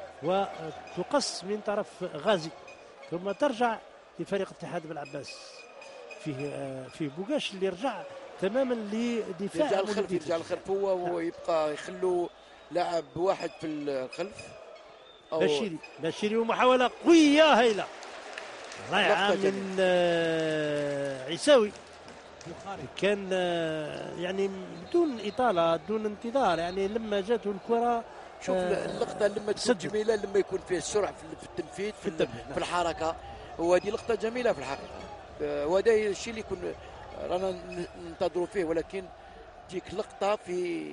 وتقص من طرف غازي، ثم ترجع لفريق اتحاد بن عباس. فيه فيه بوغاش اللي رجع تماما لدفاع، يرجع الخلف يرجع الخلف هو ويبقى يخلوا لاعب واحد في الخلف. بشيري بشيري ومحاولة قوية هايلة رائعة من عيساوي، كان يعني بدون إطالة بدون انتظار، يعني لما جاته الكرة شوف اللقطة لما تكون جميلة، لما يكون فيه السرعة في التنفيذ في, في, في الحركة، وهذه لقطة جميلة في الحقيقة. وهذا الشيء اللي يكون رانا ننتظروا فيه، ولكن تجيك لقطة في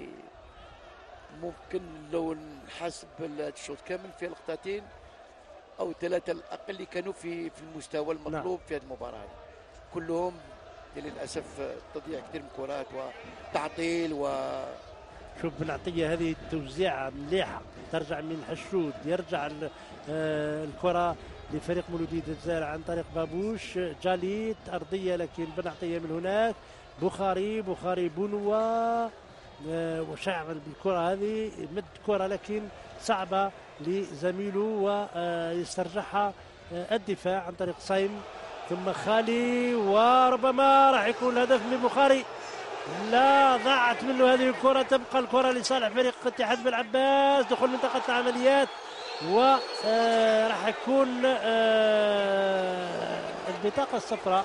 ممكن لو نحسب الشوط كامل في لقطتين أو ثلاثة الأقل اللي كانوا في في المستوى المطلوب في هذه المباراة، كلهم للأسف تضييع كثير من الكرات وتعطيل. و شوف بن عطية هذه التوزيع مليحة، ترجع من حشود، يرجع الكرة لفريق مولودية الجزائر عن طريق بابوش، جاليت أرضية لكن بن عطية من هناك، بخاري بخاري بنوة وشعب بالكرة هذه، مد كرة لكن صعبة لزميله ويسترجعها الدفاع عن طريق صايم، ثم خالي، وربما راح يكون الهدف من بخاري. لا ضاعت منه هذه الكرة، تبقى الكرة لصالح فريق اتحاد بن عباس. دخول منطقة العمليات وراح يكون البطاقة الصفراء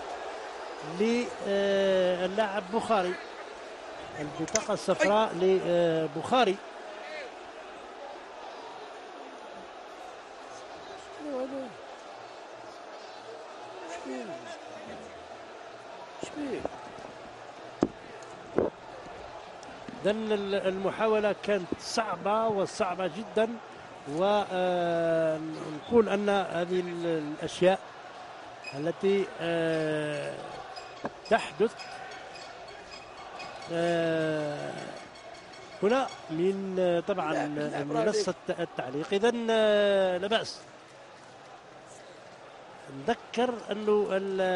للاعب بخاري، البطاقة الصفراء لبخاري. إذن المحاولة كانت صعبة وصعبة جدا ونقول أن هذه الأشياء التي آه تحدث آه هنا من آه طبعا منصة التعليق. إذن آه لا بأس. نذكر أنه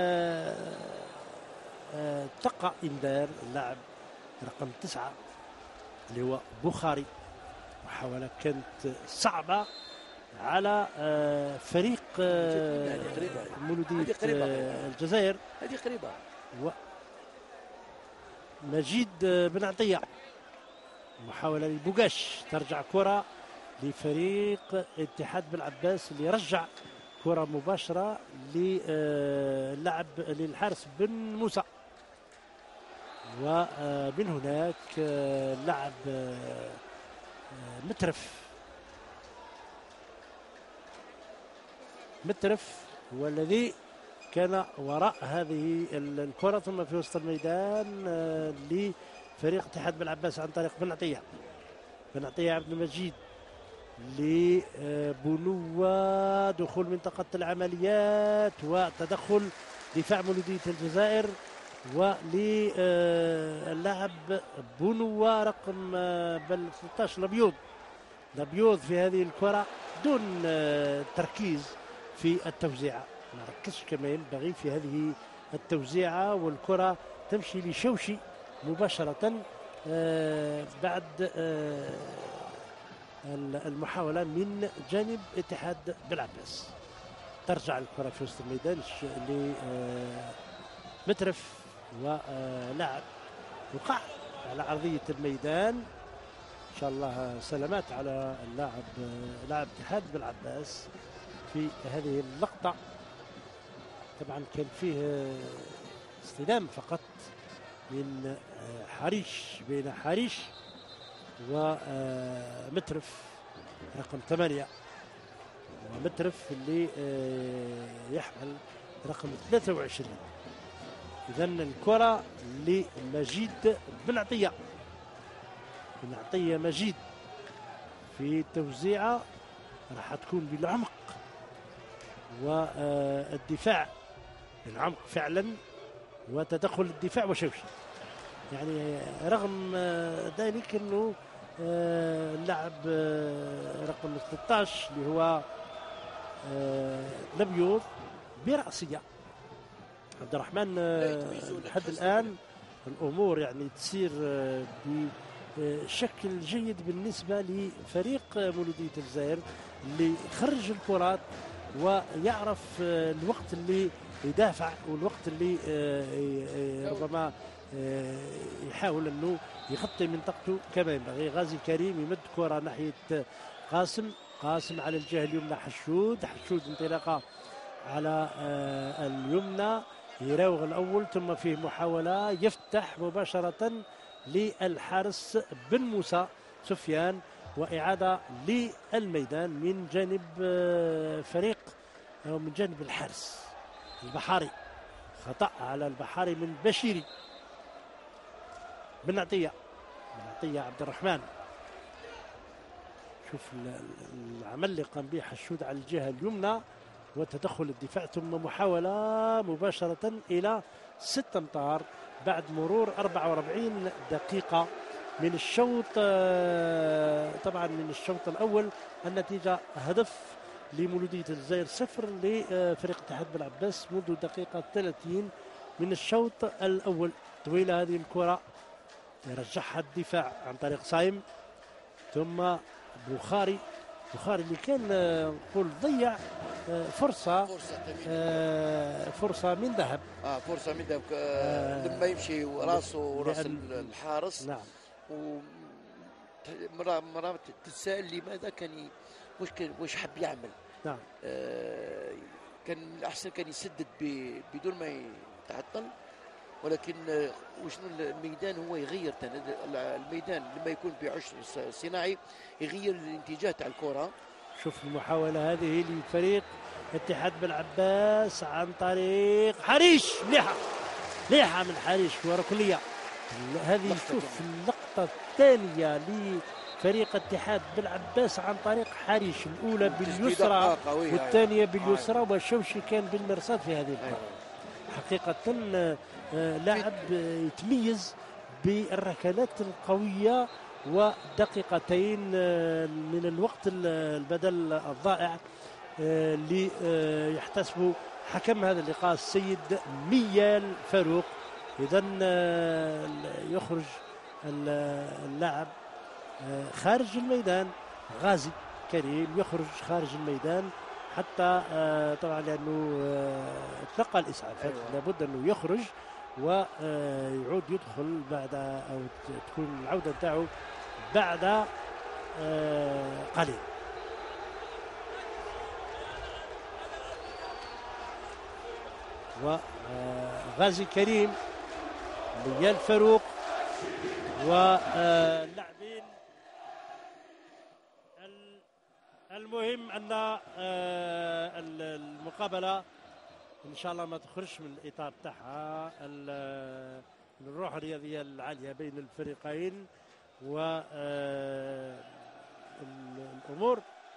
آه تقع إنذار اللاعب رقم تسعة اللي هو بخاري. محاولة كانت صعبة على آه فريق آه مولودية آه الجزائر. هذه قريبة. مجيد بن عطية محاولة لبوغاش، ترجع كرة لفريق اتحاد بالعباس اللي رجع كرة مباشرة للاعب للحارس بن موسى، ومن هناك لاعب مترف مترف هو الذي كان وراء هذه الكرة، ثم في وسط الميدان لفريق اتحاد بالعباس عن طريق بن عطية. بن عطية عبد المجيد لبنوة، دخول منطقة العمليات وتدخل دفاع مولودية الجزائر، وللاعب بنوة رقم بل ثلاثة عشر لبيوض لبيوض في هذه الكرة دون تركيز في التوزيعة. ما ركزش كما ينبغي في هذه التوزيعة، والكرة تمشي لشوشي مباشرة بعد المحاولة من جانب اتحاد بالعباس. ترجع الكرة في وسط الميدان لمترف، ولاعب وقع على أرضية الميدان. إن شاء الله سلامات على اللاعب لاعب اتحاد بالعباس في هذه اللقطة. طبعا كان فيه استلام فقط من حريش، بين حريش ومترف رقم ثمانية، ومترف اللي يحمل رقم ثلاثة وعشرين. إذن الكرة لمجيد بن عطية بن عطية مجيد في توزيعة راح تكون بالعمق، والدفاع بالعمق فعلا، وتدخل الدفاع وشوشي. يعني رغم ذلك انه اللاعب رقم ثلاثة عشر اللي هو لبيوض برأسية عبد الرحمن لحد الآن الأمور يعني تسير بشكل جيد بالنسبة لفريق مولودية الجزائر اللي خرج الكرات ويعرف الوقت اللي يدافع والوقت اللي ربما يحاول انه يغطي منطقته كما ينبغي. غازي كريم يمد كرة ناحية قاسم، قاسم على الجهة اليمنى حشود، حشود انطلاقة على اليمنى، يراوغ الأول ثم فيه محاولة يفتح مباشرة للحارس بن موسى سفيان، وإعادة للميدان من جانب فريق أو من جانب الحارس البحاري. خطأ على البحاري من بشيري. بن عطية بن عطية عبد الرحمن، شوف العمل اللي قام به حشود على الجهة اليمنى وتدخل الدفاع، ثم محاولة مباشرة إلى ست أمتار بعد مرور أربعة وأربعين دقيقة من الشوط. طبعا من الشوط الأول النتيجة هدف لمولودية الجزائر، صفر لفريق اتحاد بالعباس منذ دقيقة ثلاثين من الشوط الأول. طويلة هذه الكرة يرجعها الدفاع عن طريق صايم، ثم بخاري بخاري اللي كان نقول ضيع فرصة فرصة, فرصة من ذهب اه فرصة من ذهب آه لما يمشي راسه وراس الحارس. نعم. ومرة مرة تتساءل لماذا كان وش كان وش حب يعمل. نعم. آه كان الأحسن كان يسدد بدون ما يتعطل، ولكن وشنو الميدان هو يغير الميدان لما يكون بعشر صناعي يغير الاتجاه تاع الكرة. شوف المحاولة هذه لفريق اتحاد بالعباس عن طريق حريش، مليحة مليحة من حريش وركنية هذه. شوف اللقطة الثانية فريق اتحاد بالعباس عن طريق حريش، الأولى باليسرى والثانية باليسرى، والشوشي كان بالمرصاد في هذه المباراة. حقيقة لاعب يتميز بالركلات القوية ودقيقتين من الوقت البدل الضائع اللي يحتسبه حكم هذا اللقاء السيد ميال فاروق. إذا يخرج اللاعب خارج الميدان، غازي كريم يخرج خارج الميدان حتى طبعا لأنه تلقى الإسعافات. أيوة. لابد أنه يخرج ويعود يدخل بعد، أو تكون العودة نتاعو بعد قليل. وغازي كريم، ميال فاروق، واللاعبين. المهم أن المقابلة إن شاء الله ما تخرجش من الإطار تاعها، الروح الرياضية العالية بين الفريقين، والأمور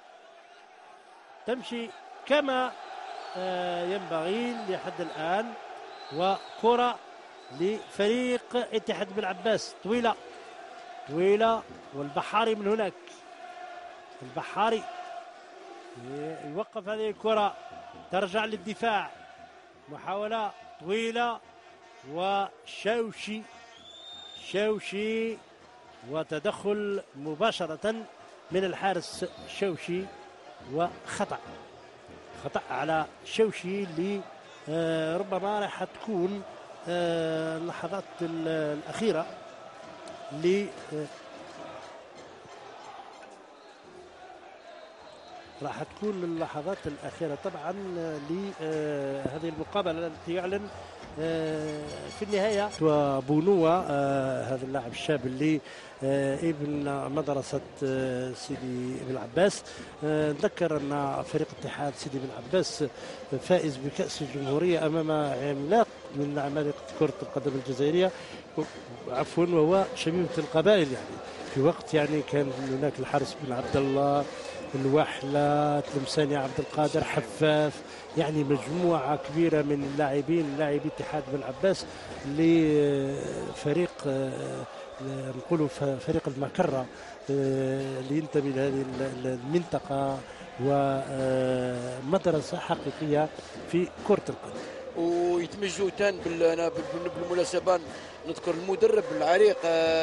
تمشي كما ينبغي لحد الآن. وكرة لفريق اتحاد بالعباس طويلة طويلة، والبحاري من هناك، البحاري يوقف هذه الكرة، ترجع للدفاع، محاولة طويلة، وشوشي شوشي وتدخل مباشرة من الحارس شوشي، وخطأ خطأ على شوشي اللي آه ربما راح تكون آه اللحظات الأخيرة اللي آه راح تكون اللحظات الأخيرة طبعا لهذه المقابلة التي يعلن في النهاية. وبونوا هذا اللاعب الشاب اللي ابن مدرسة سيدي بن العباس. نذكر أن فريق اتحاد سيدي بن العباس فائز بكأس الجمهورية أمام عملاق من عمالقة كرة القدم الجزائرية، عفوا، وهو شبيبة القبائل. يعني في وقت يعني كان هناك الحارس بن عبد الله، الوحلة، تلمساني، عبد القادر، حفاف، يعني مجموعة كبيرة من اللاعبين لاعبي اتحاد بن العباس لفريق نقولوا فريق المكرة اللي ينتمي لهذه المنطقة، ومدرسة حقيقية في كرة القدم. ويتمجوا تان بالمناسبة نذكر المدرب العريق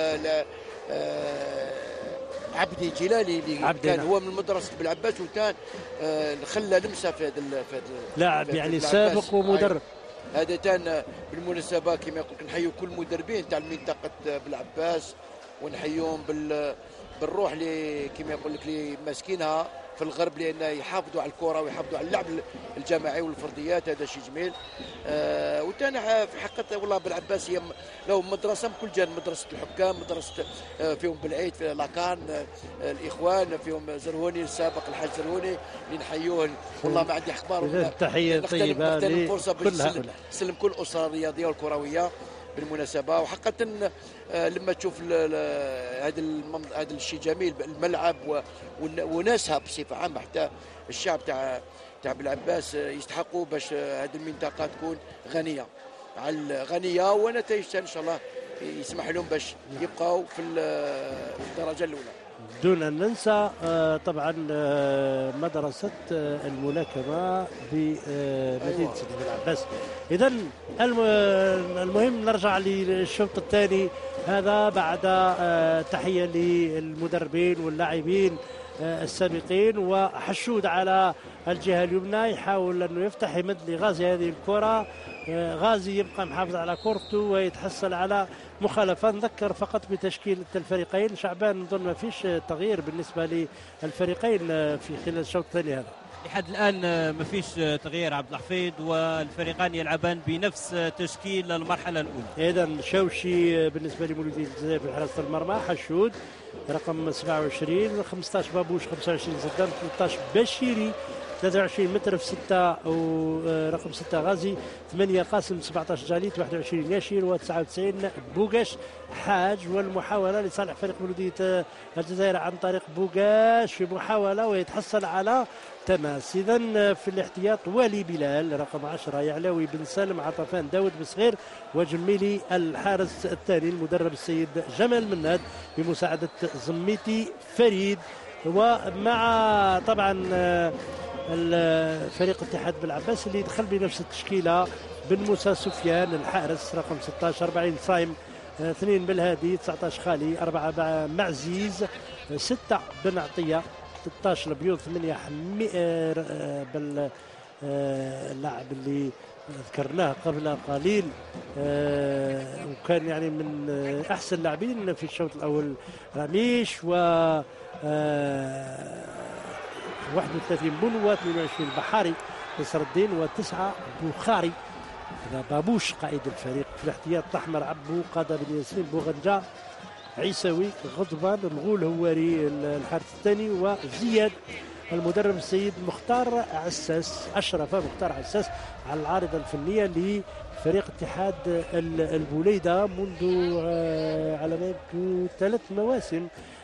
عبدي جلالي اللي عبدي كان هو من مدرسة بالعباس، وكان خلى لمسه في هذا لاعب يعني سابق ومدرب. هذا كان بالمناسبة كما يقول نحيوا كل المدربين تاع المنطقة بالعباس، ونحيوهم بال بالروح اللي كما يقول لك اللي ماسكينها في الغرب، لأن يحافظوا على الكرة ويحافظوا على اللعب الجماعي والفرديات. هذا شيء جميل. آه وثاني في حقيقة والله بالعباس هي لهم مدرسة من كل جانب، مدرسة الحكام، مدرسة آه فيهم بالعيد في لاكان، آه الإخوان، فيهم زرهوني السابق الحاج زرهوني اللي نحيوه والله ما عندي أخبار. تحية طيبة لكل نسلم كل أسرة الرياضية والكروية بالمناسبة. وحقيقة لما تشوف هذا هذا الشيء جميل، الملعب وناسها بصفة عامة، حتى الشعب تاع تاع بالعباس يستحقوا باش هذه المنطقة تكون غنية على غنية ونتائج ان شاء الله يسمح لهم باش يبقاو في الدرجة الأولى. دون أن ننسى طبعا مدرسة الملاكمة بمدينة سيدي بن العباس. إذا المهم نرجع للشوط الثاني هذا بعد تحية للمدربين واللاعبين السابقين، وحشود على الجهة اليمنى يحاول أنه يفتح يمد لغازي هذه الكرة. غازي يبقى محافظ على كورته ويتحصل على مخالفة. نذكر فقط بتشكيل الفريقين. شعبان نظن ما فيش تغيير بالنسبة للفريقين في خلال الشوط الثاني هذا لحد الآن. ما فيش تغيير عبد الحفيظ، والفريقان يلعبان بنفس تشكيل المرحلة الأولى. إذا شوشي بالنسبة لمولودية الجزائر في حراسة المرمى، حشود رقم سبعة وعشرين، خمسة عشر بابوش، خمسة وعشرين زدان، ثلاثة عشر بشيري، ثلاثة وعشرين مترف ستة ورقم ستة غازي، ثمانية قاسم، سبعة عشر جاليت، واحد وعشرين ياشير، وتسعة وتسعين بوغاش حاج. والمحاولة لصالح فريق مولودية الجزائر عن طريق بوغاش في محاولة ويتحصل على تماس. إذا في الاحتياط والي بلال رقم عشرة، يعلوي بن سالم، عطفان داود بصغير، وجميلي الحارس الثاني المدرب السيد جمال مناد بمساعدة زميتي فريد. ومع طبعا الفريق اتحاد بالعباس اللي دخل بنفس التشكيلة: بن موسى سفيان الحارس رقم ستة عشر، أربعين صايم، اثنين بالهادي، تسعة عشر خالي، أربعة معزيز، ستة بن عطية، ستة عشر بيوض، ثمانية باللاعب اللي ذكرناه قبل قليل وكان يعني من احسن اللاعبين في الشوط الاول، رميش، و واحد وثلاثين بنوة، اثنين وعشرين بحاري نصر الدين، وتسعة بوخاري. هذا بابوش قائد الفريق. في الاحتياط الاحمر عبو، قادة بن ياسين، بوغنجا، عيسوي، غضبان، الغول هواري الحارس الثاني، وزياد المدرب السيد مختار عساس. أشرف مختار عساس على العارضة الفنية لفريق اتحاد البوليدة منذ على ثلاث مواسم.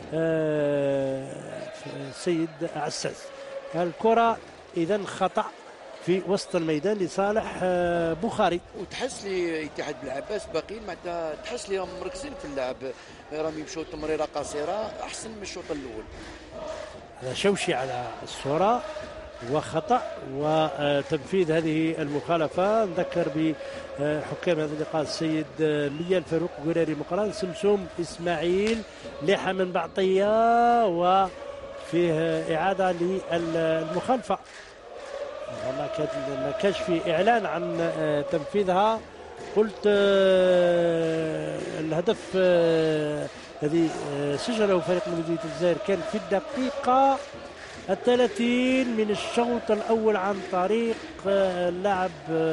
السيد عساس، الكرة إذا خطأ في وسط الميدان لصالح بوخاري. وتحس لي اتحاد بالعباس باقيين معناتها، تحس لي مركزين في اللعب، راهم يمشوا تمريره قصيره احسن من الشوط الاول. هذا شوشي على الصوره وخطا وتنفيذ هذه المخالفه. نذكر بحكام هذا اللقاء السيد ميا الفاروق، قراري مقران، سمسوم اسماعيل، لحى من بعطيه، وفيه اعاده للمخالفه. ما كان ما كانش في اعلان عن تنفيذها. قلت الهدف الذي سجله فريق مولودية الجزائر كان في الدقيقة الثلاثين من الشوط الأول عن طريق اللاعب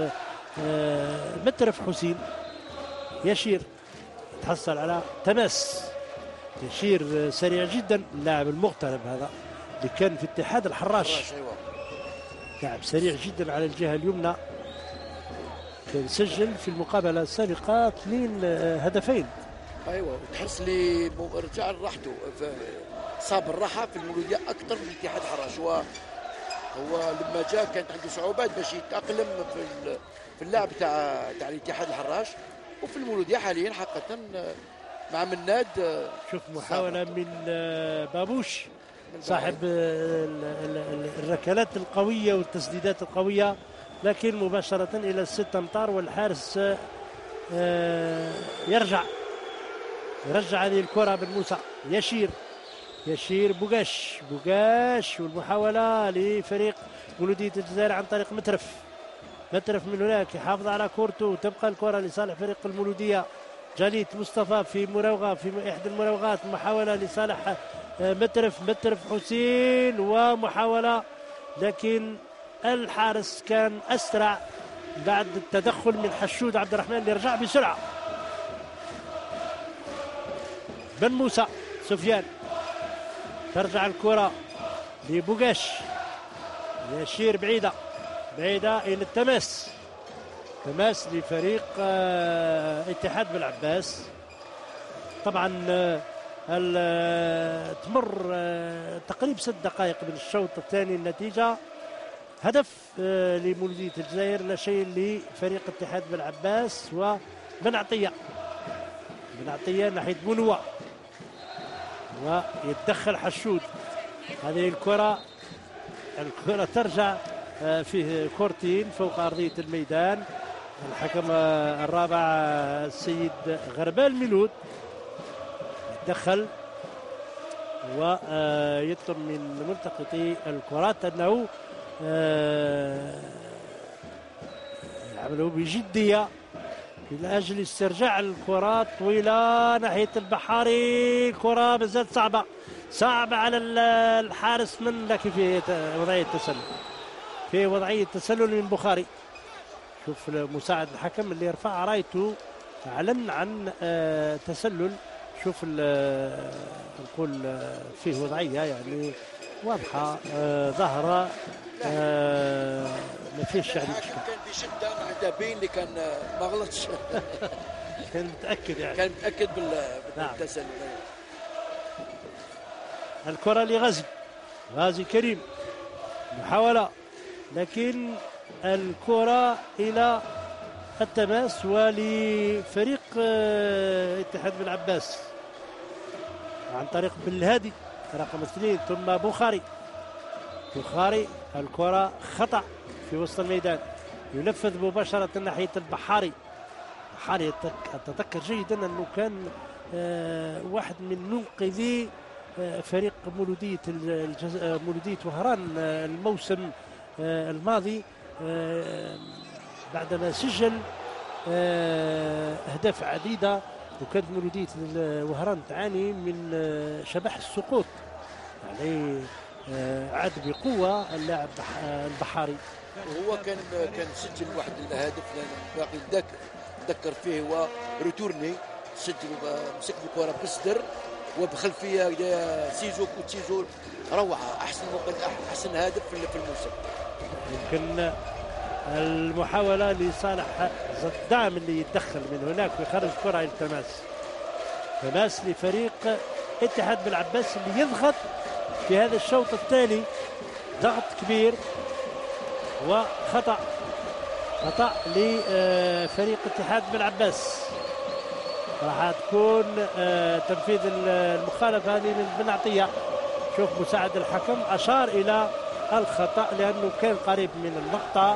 مترف حسين. يشير تحصل على تماس، يشير سريع جدا، اللاعب المغترب هذا اللي كان في اتحاد الحراش، لاعب سريع جدا على الجهة اليمنى، كان سجل في المقابلة السابقة اثنين هدفين. ايوه، وتحس لي رجع لراحته، صاب الراحه في المولوديه اكثر من اتحاد حراش. هو هو لما جاء كانت عنده صعوبات باش يتاقلم في في اللعب تاع تاع الاتحاد الحراش، وفي المولوديه حاليا حقيقه مع مناد. شوف محاوله من بابوش صاحب الركلات القويه والتسديدات القويه، لكن مباشره الى الست امتار، والحارس يرجع يرجع هذه الكرة بن موسى. يشير يشير بوغاش بوغاش والمحاولة لفريق مولودية الجزائر عن طريق مترف. مترف من هناك يحافظ على كورته، تبقى الكرة لصالح فريق المولودية. جاليت مصطفى في مراوغة في إحدى المراوغات، محاولة لصالح مترف مترف حسين، ومحاولة لكن الحارس كان أسرع بعد التدخل من حشود عبد الرحمن اللي رجع بسرعة. بن موسى سفيان، ترجع الكرة لبوغاش، يشير بعيدة بعيدة إلى التماس، تماس لفريق اه اتحاد بالعباس. طبعا اه تمر اه تقريبا ست دقائق من الشوط الثاني، النتيجة هدف اه لمولودية الجزائر، لا شيء لفريق اتحاد بالعباس. وبن عطية بن عطية ناحية بنوة، ويتدخل حشود. هذه الكرة الكرة ترجع فيه كورتين فوق أرضية الميدان. الحكم الرابع السيد غربال ميلود يتدخل ويطلب من ملتقطي الكرات أنه يعملوا بجدية من أجل استرجاع الكرات طويلة ناحية البحاري. الكرة مازالت صعبة صعبة على الحارس من، لكن في وضعية تسلل في وضعية تسلل من بخاري. شوف مساعد الحكم اللي رفع رايته أعلن عن تسلل. شوف نقول فيه وضعية يعني واضحه آه ظاهره آه ما فيش يعني الحاكم كان بشده مع الدابين اللي كان ما غلطش. كان متاكد يعني كان متاكد نعم. بالتسلل. الكره لغازي غازي كريم محاوله لكن الكره الى التماس ولفريق آه اتحاد بن عباس عن طريق بالهادي رقم اثنين ثم بخاري بخاري الكرة خطأ في وسط الميدان ينفذ مباشرة ناحية البحاري. بحاري أتذكر جيدا أنه كان آه واحد من منقذي آه فريق مولودية الجز... مولودية وهران آه الموسم آه الماضي آه بعدما سجل آه أهداف عديدة، وكانت مولودية وهران تعاني من آه شبح السقوط يعني آه عاد بقوة اللاعب البحاري. وهو كان كان سجل واحد الهدف باقي نتذكر نتذكر فيه هو روتورني سجل مسك الكرة بالصدر وبخلفية سيزو سيزو روعة أحسن أحسن هدف في الموسم. يمكن المحاولة لصالح زدام اللي يتدخل من هناك ويخرج كرة إلى التماس. تماس لفريق اتحاد بالعباس اللي يضغط في هذا الشوط التالي ضغط كبير وخطأ خطأ لفريق اتحاد بالعباس. راح تكون تنفيذ المخالفة هذه من بن عطية. شوف مساعد الحكم أشار إلى الخطأ لأنه كان قريب من النقطة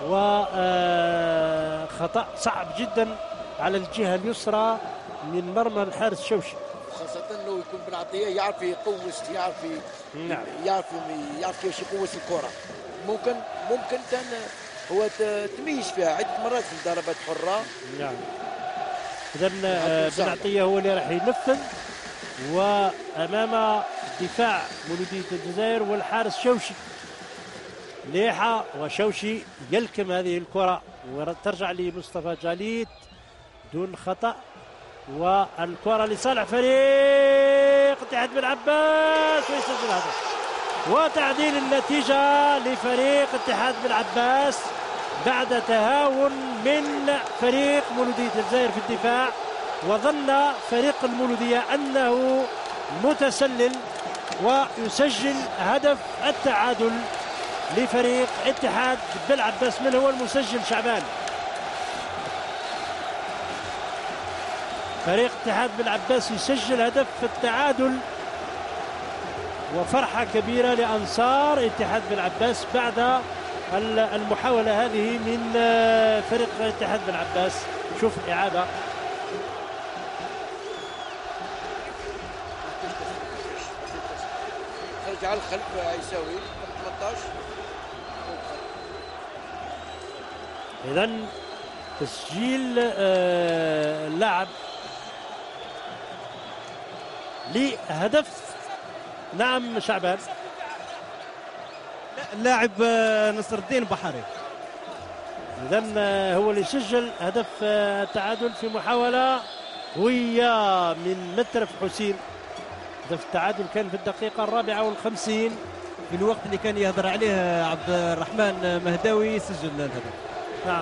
وخطأ صعب جدا على الجهة اليسرى من مرمى الحارس شوشي. خاصة انه يكون بن عطية يعرف يقوس يعرف نعم. يعرف يعرف كيفاش يقوس الكرة. ممكن ممكن هو تميز فيها عدة مرات في الضربات حرة. نعم. إذا بن عطية هو اللي راح ينفذ وأمام دفاع مولودية الجزائر والحارس شوشي. ليحة وشوشي يلكم هذه الكرة وترجع لمصطفى جاليت دون خطأ، والكرة لصالح فريق اتحاد بن عباس ويسجل هدف وتعديل النتيجة لفريق اتحاد بن عباس بعد تهاون من فريق مولودية الجزائر في الدفاع، وظن فريق المولودية أنه متسلل ويسجل هدف التعادل لفريق اتحاد بن عباس. من هو المسجل؟ شعبان. فريق اتحاد بن عباس يسجل هدف التعادل وفرحة كبيرة لأنصار اتحاد بن عباس بعد المحاولة هذه من فريق اتحاد بن عباس. شوف إعادة خرج على الخلف يساوي ثمانية عشر. إذن تسجيل اللاعب لهدف. نعم شعبان. اللاعب نصر الدين بحري. إذن هو اللي سجل هدف التعادل في محاولة قوية من مترف حسين. هدف التعادل كان في الدقيقة الرابعة والخمسين في الوقت اللي كان يهدر عليه عبد الرحمن مهداوي سجل الهدف. نعم.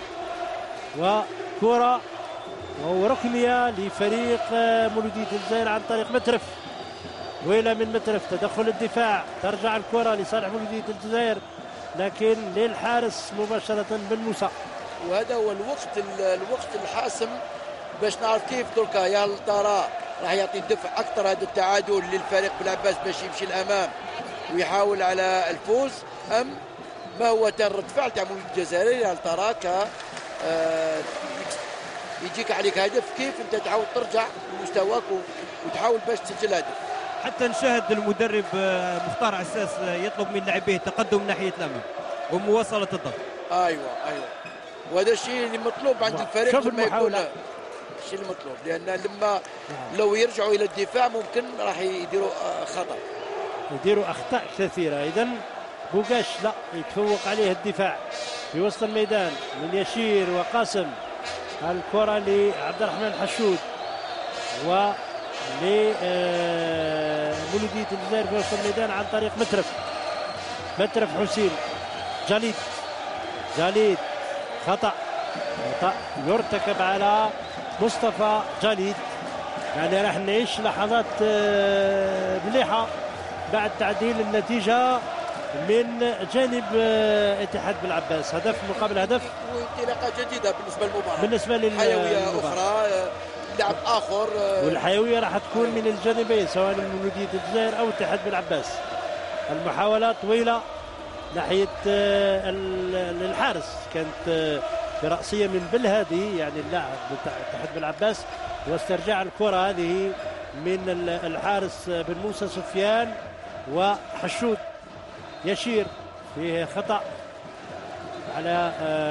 وكرة وركنية لفريق مولودية الجزائر عن طريق مترف. ويلا من مترف تدخل الدفاع ترجع الكرة لصالح مولودية الجزائر لكن للحارس مباشرة بن موسى. وهذا هو الوقت الوقت الحاسم باش نعرف كيف دركا يا ترى راح يعطي دفع اكثر هذا التعادل للفريق بالعباس باش يمشي الامام ويحاول على الفوز، ام ما هو رد فعل تاع مولودية الجزائر يا تراك آه يجيك عليك هدف كيف انت تحاول ترجع لمستواك وتحاول باش تسجل هدف. حتى نشاهد المدرب مختار عساس يطلب من لاعبيه التقدم ناحيه الامام ومواصله الضغط. ايوه ايوه وهذا الشيء اللي مطلوب عند الفريق لما يكون الشيء المطلوب، لان لما لو يرجعوا الى الدفاع ممكن راح يديروا خطا يديروا اخطاء كثيره. اذا بوغاش لا يتفوق عليه الدفاع في وسط الميدان من يشير وقاسم. الكره لعبد الرحمن حشود لمولودية الجزائر في وسط الميدان عن طريق مترف مترف حسين. جليد جليد خطأ خطأ يرتكب على مصطفى جليد. يعني راح نعيش لحظات مليحة بعد تعديل النتيجة من جانب اتحاد بالعباس. هدف مقابل هدف وانطلاقة جديدة بالنسبة للمباراة، بالنسبة حيوية أخرى، لعب آخر، والحيوية راح تكون من الجانبين سواء من مولودية الجزائر أو اتحاد بالعباس. المحاولات طويلة ناحية الحارس كانت برأسية من بالهادي يعني اللاعب بتاع اتحاد بالعباس، واسترجاع الكرة هذه من الحارس بن موسى سفيان وحشود يشير فيه خطأ على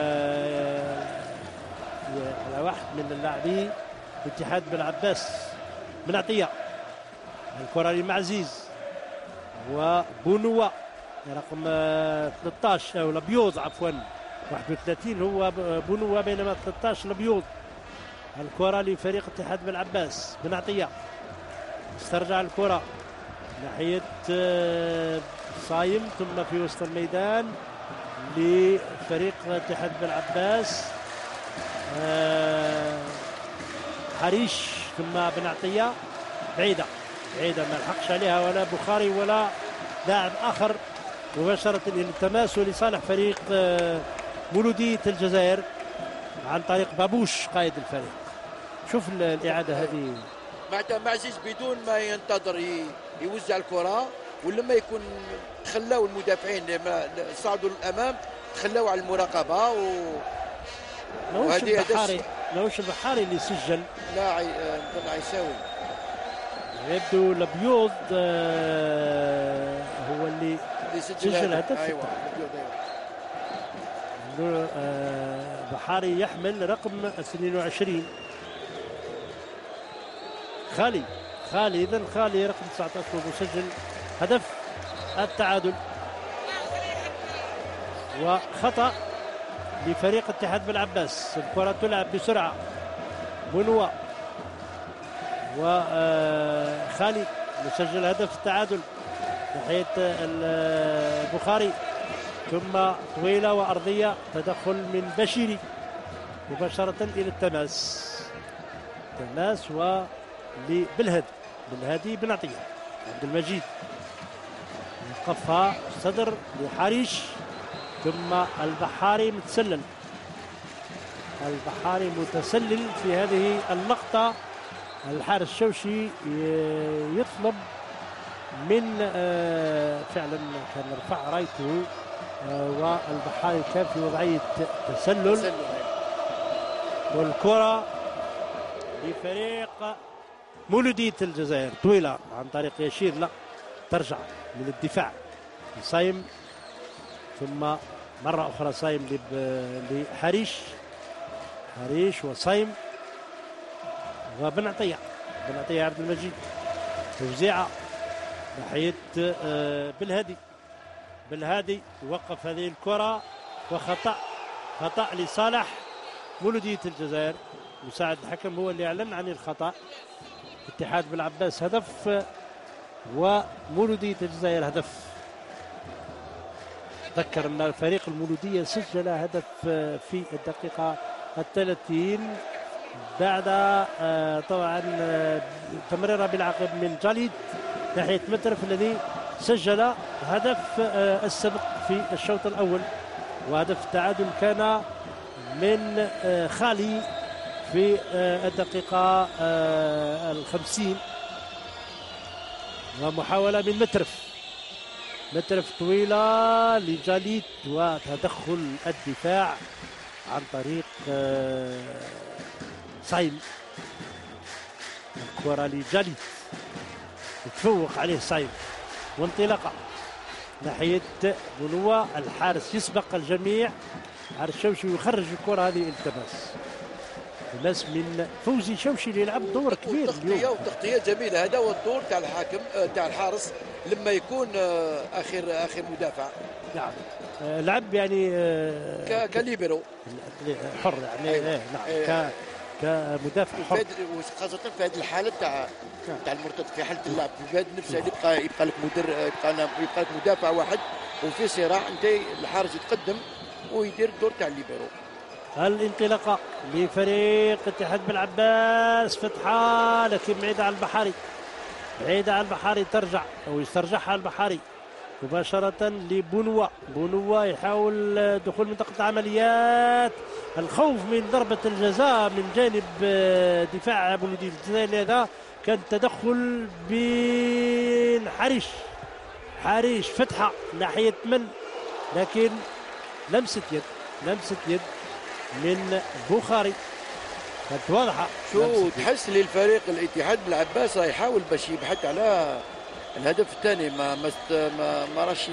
على واحد من اللاعبين اتحاد بالعباس. من عطية الكرة لمعزيز وبونوا رقم ثلاثة عشر او لبيوز عفوا واحد وثلاثين هو بونوا بينما ثلاثة عشر لبيوز. الكرة لفريق اتحاد بالعباس. بن عطية استرجع الكرة ناحية صايم ثم في وسط الميدان لفريق اتحاد بالعباس حريش ثم بن عطية بعيدة بعيدة ما لحقش عليها ولا بخاري ولا لاعب آخر مباشرة إلى التماس لصالح فريق مولودية الجزائر عن طريق بابوش قائد الفريق. شوف الإعادة هذه معناتها معزيز بدون ما ينتظر يوزع الكرة، ولما يكون خلاو المدافعين صعدوا للأمام خلاو على المراقبة و لوش البحاري لوش البحاري اللي سجل لا عي... عيساوي يبدو لبيوض آه هو اللي, اللي سجل, سجل هدف. أيوة. أيوة. آه بحاري يحمل رقم اثنين وعشرين خالي خالي إذن خالي رقم تسعة عشر مسجل هدف التعادل. وخطأ لفريق اتحاد بالعباس. الكرة تلعب بسرعة. بنوا وخالي مسجل هدف التعادل ناحية البخاري ثم طويلة وأرضية تدخل من بشيري مباشرة إلى التماس. تماس ولبالهادي بالهادي بن عطية عبد المجيد وقفها صدر لحريش ثم البحاري متسلل. البحاري متسلل في هذه اللقطة. الحارس الشوشي يطلب من فعلا كان رفع رايته والبحاري كان في وضعية تسلل. والكرة لفريق مولودية الجزائر طويلة عن طريق يشير لا ترجع من الدفاع صايم ثم مرة أخرى صايم لحريش حريش وصايم وبن عطية بن عطية عبد المجيد توزيعة ناحية بالهادي. بالهادي يوقف هذه الكرة وخطأ خطأ لصالح مولودية الجزائر. مساعد الحكم هو اللي أعلن عن الخطأ. اتحاد بالعباس هدف ومولودية الجزائر هدف. ذكر أن الفريق المولودية سجل هدف في الدقيقة الثلاثين بعد طبعا تمريرة بالعقب من جليد ناحية مترف الذي سجل هدف السبق في الشوط الأول. وهدف التعادل كان من خالي في الدقيقة الخمسين. ومحاولة من مترف مترف طويلة لجليد وتدخل الدفاع عن طريق صايم. الكرة لجليد يتفوق عليه صايم وانطلاقة ناحية بنوا. الحارس يسبق الجميع. حارس شوشي يخرج الكرة هذه التماس. تماس من فوزي شوشي اللي يلعب دور كبير اليوم. وتغطية جميلة. هذا هو الدور تاع الحاكم تاع الحارس لما يكون اخر اخر مدافع. نعم لعب يعني كاليبرو حر يعني. أيوة. نعم أيوة. كمدافع حر، وخاصه في هذه الحاله تاع تاع المرتد، في حاله اللعب في البلاد نفسها اللي يبقى يبقى لك مدر يبقى يبقى لك مدافع واحد وفي صراع، انت الحارس يتقدم ويدير الدور تاع الليبرو. الانطلاقه لفريق اتحاد بالعباس، فتحه لكن بعيده عن البحري، بعيده عن البحري، ترجع او يسترجعها البحري مباشرة لبنوة. بنوة يحاول دخول منطقة العمليات، الخوف من ضربة الجزاء من جانب دفاع بوليدي الجزائري. هذا كان تدخل بين حريش حريش فتحة ناحية من، لكن لمسة يد لمسة يد من بخاري كانت واضحة. شو تحس لي الفريق الاتحاد بالعباس راه يحاول باش يبحث على الهدف الثاني، ما ما ما راش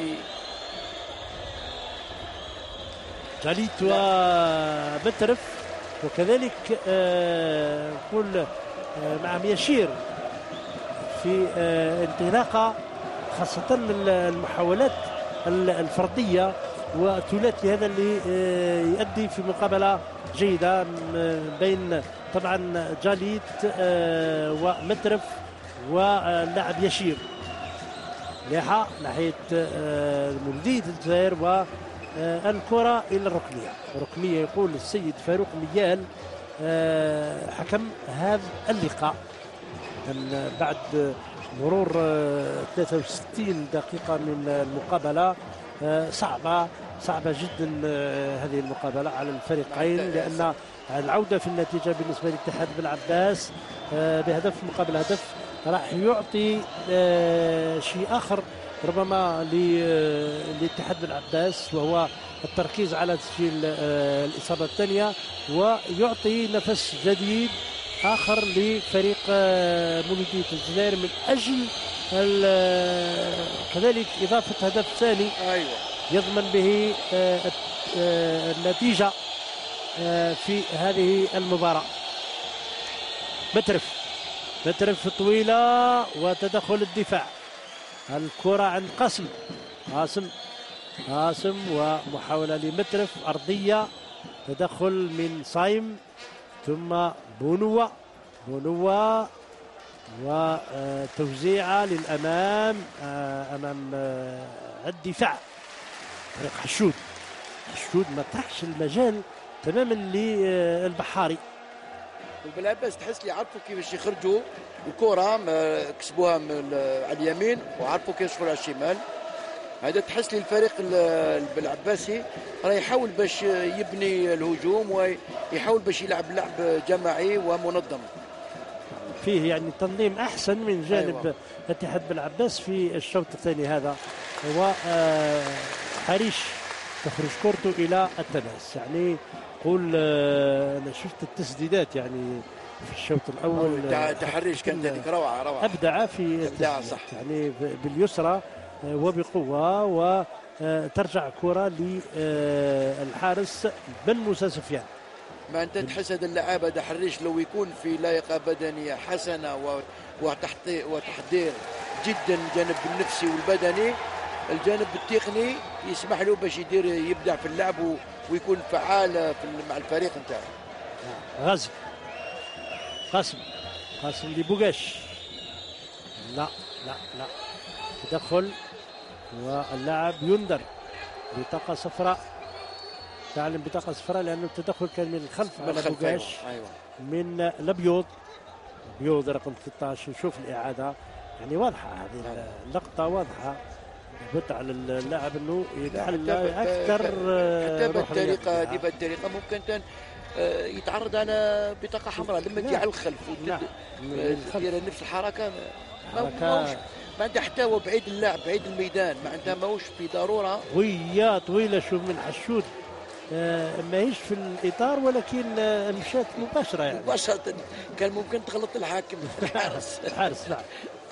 جاليت ومترف، وكذلك نقول آه آه مع يشير في آه انطلاقه، خاصة المحاولات الفردية والثلاثي هذا اللي آه يؤدي في مقابلة جيدة بين طبعا جاليت آه ومترف واللاعب يشير. ليحة ناحية مولودية الجزائر والكرة إلى الركنية. ركنية يقول السيد فاروق ميال حكم هذا اللقاء بعد مرور ثلاثة وستين دقيقة من المقابلة. صعبة صعبة جدا هذه المقابلة على الفريقين، لأن العودة في النتيجة بالنسبة للاتحاد بالعباس بهدف مقابل هدف راح يعطي آه شيء آخر ربما للاتحاد بالعباس، وهو التركيز على تسجيل آه الإصابة الثانية، ويعطي نفس جديد آخر لفريق آه مولودية الجزائر من أجل كذلك إضافة هدف ثاني أيوة. يضمن به آه آه النتيجة آه في هذه المباراة. مترف مترف طويلة وتدخل الدفاع، الكرة عند قاسم قاسم قاسم ومحاولة لمترف أرضية، تدخل من صايم ثم بنوة بنوة وتوزيعة للأمام أمام الدفاع فريق حشود. حشود ما تركش المجال تماما للبحاري. وبالعباس تحس لي عرفوا كيفاش يخرجوا الكرة، كسبوها من على اليمين وعرفوا كيفاش يدخلوا على الشمال. هذا تحس لي الفريق بالعباسي راه يحاول باش يبني الهجوم ويحاول باش يلعب لعب جماعي ومنظم، فيه يعني تنظيم احسن من جانب أيوة. اتحاد بالعباس في الشوط الثاني هذا. هو حريش تخرج كورته الى التماس، يعني قول انا شفت التسديدات يعني في الشوط الاول تحريش كانت هذيك روعه روعه، ابدع في ابداع صح، يعني باليسرى وبقوه، وترجع كره للحارس بن موسى سفيان. ما انت تحس هذا اللاعب هذا حريش لو يكون في لياقه بدنيه حسنه وتحضير جدا الجانب النفسي والبدني، الجانب التقني يسمح له باش يدير يبدع في اللعب ويكون فعال في مع الفريق نتاعو. غازي قاسم قاسم لبوغاش، لا لا لا تدخل واللاعب ينذر بطاقة صفراء، تعلم بطاقة صفراء لأنه التدخل كان من الخلف على بوغاش. أيوة. من الابيض بيوض رقم ثلاثة عشر. نشوف الإعادة يعني واضحة، هذه اللقطة واضحة بت على اللاعب انه يتحلى اكثر. حتى بالطريقه هذه بالطريقه ممكن يتعرض على بطاقه حمراء لما تجي على الخلف ودير نفس الحركه ما ماهوش ما عندها حتى هو بعيد اللعب بعيد الميدان، ما عندها ماهوش في ضروره. ويا طويله شوف من حشود آه ماهيش في الاطار ولكن آه مشات مباشره يعني مباشره كان ممكن تغلط الحاكم الحارس الحارس نعم.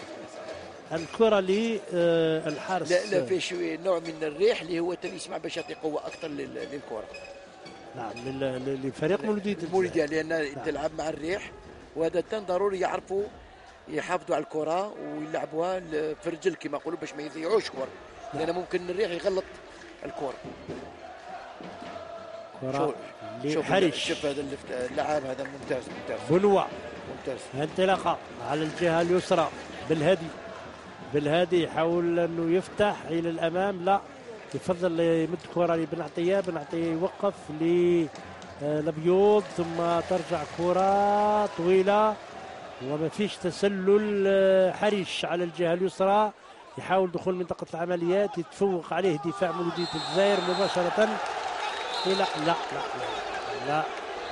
الكره للحارس لا لا في شويه نوع من الريح اللي هو يسمع باش يعطي قوه اكثر للكره. نعم لفريق مولودية مولودية لان تلعب مع الريح، وهذا كان ضروري يعرفوا يحافظوا على الكره ويلعبوها في الرجل كما يقولوا باش ما يضيعوش كره، لان ممكن الريح يغلط الكره. كرة شوف لحريش. شوف هذا اللاعب هذا ممتاز ممتاز بنوة ممتاز. انطلاقة على الجهة اليسرى بالهادي. بالهادي يحاول انه يفتح الى الامام، لا يفضل يمد كرة لبن عطية. بن عطية يوقف للابيض ثم ترجع كرة طويلة وما فيش تسلل. حريش على الجهة اليسرى يحاول دخول منطقة العمليات، يتفوق عليه دفاع مولودية الجزائر مباشرة. لا لا لا لا,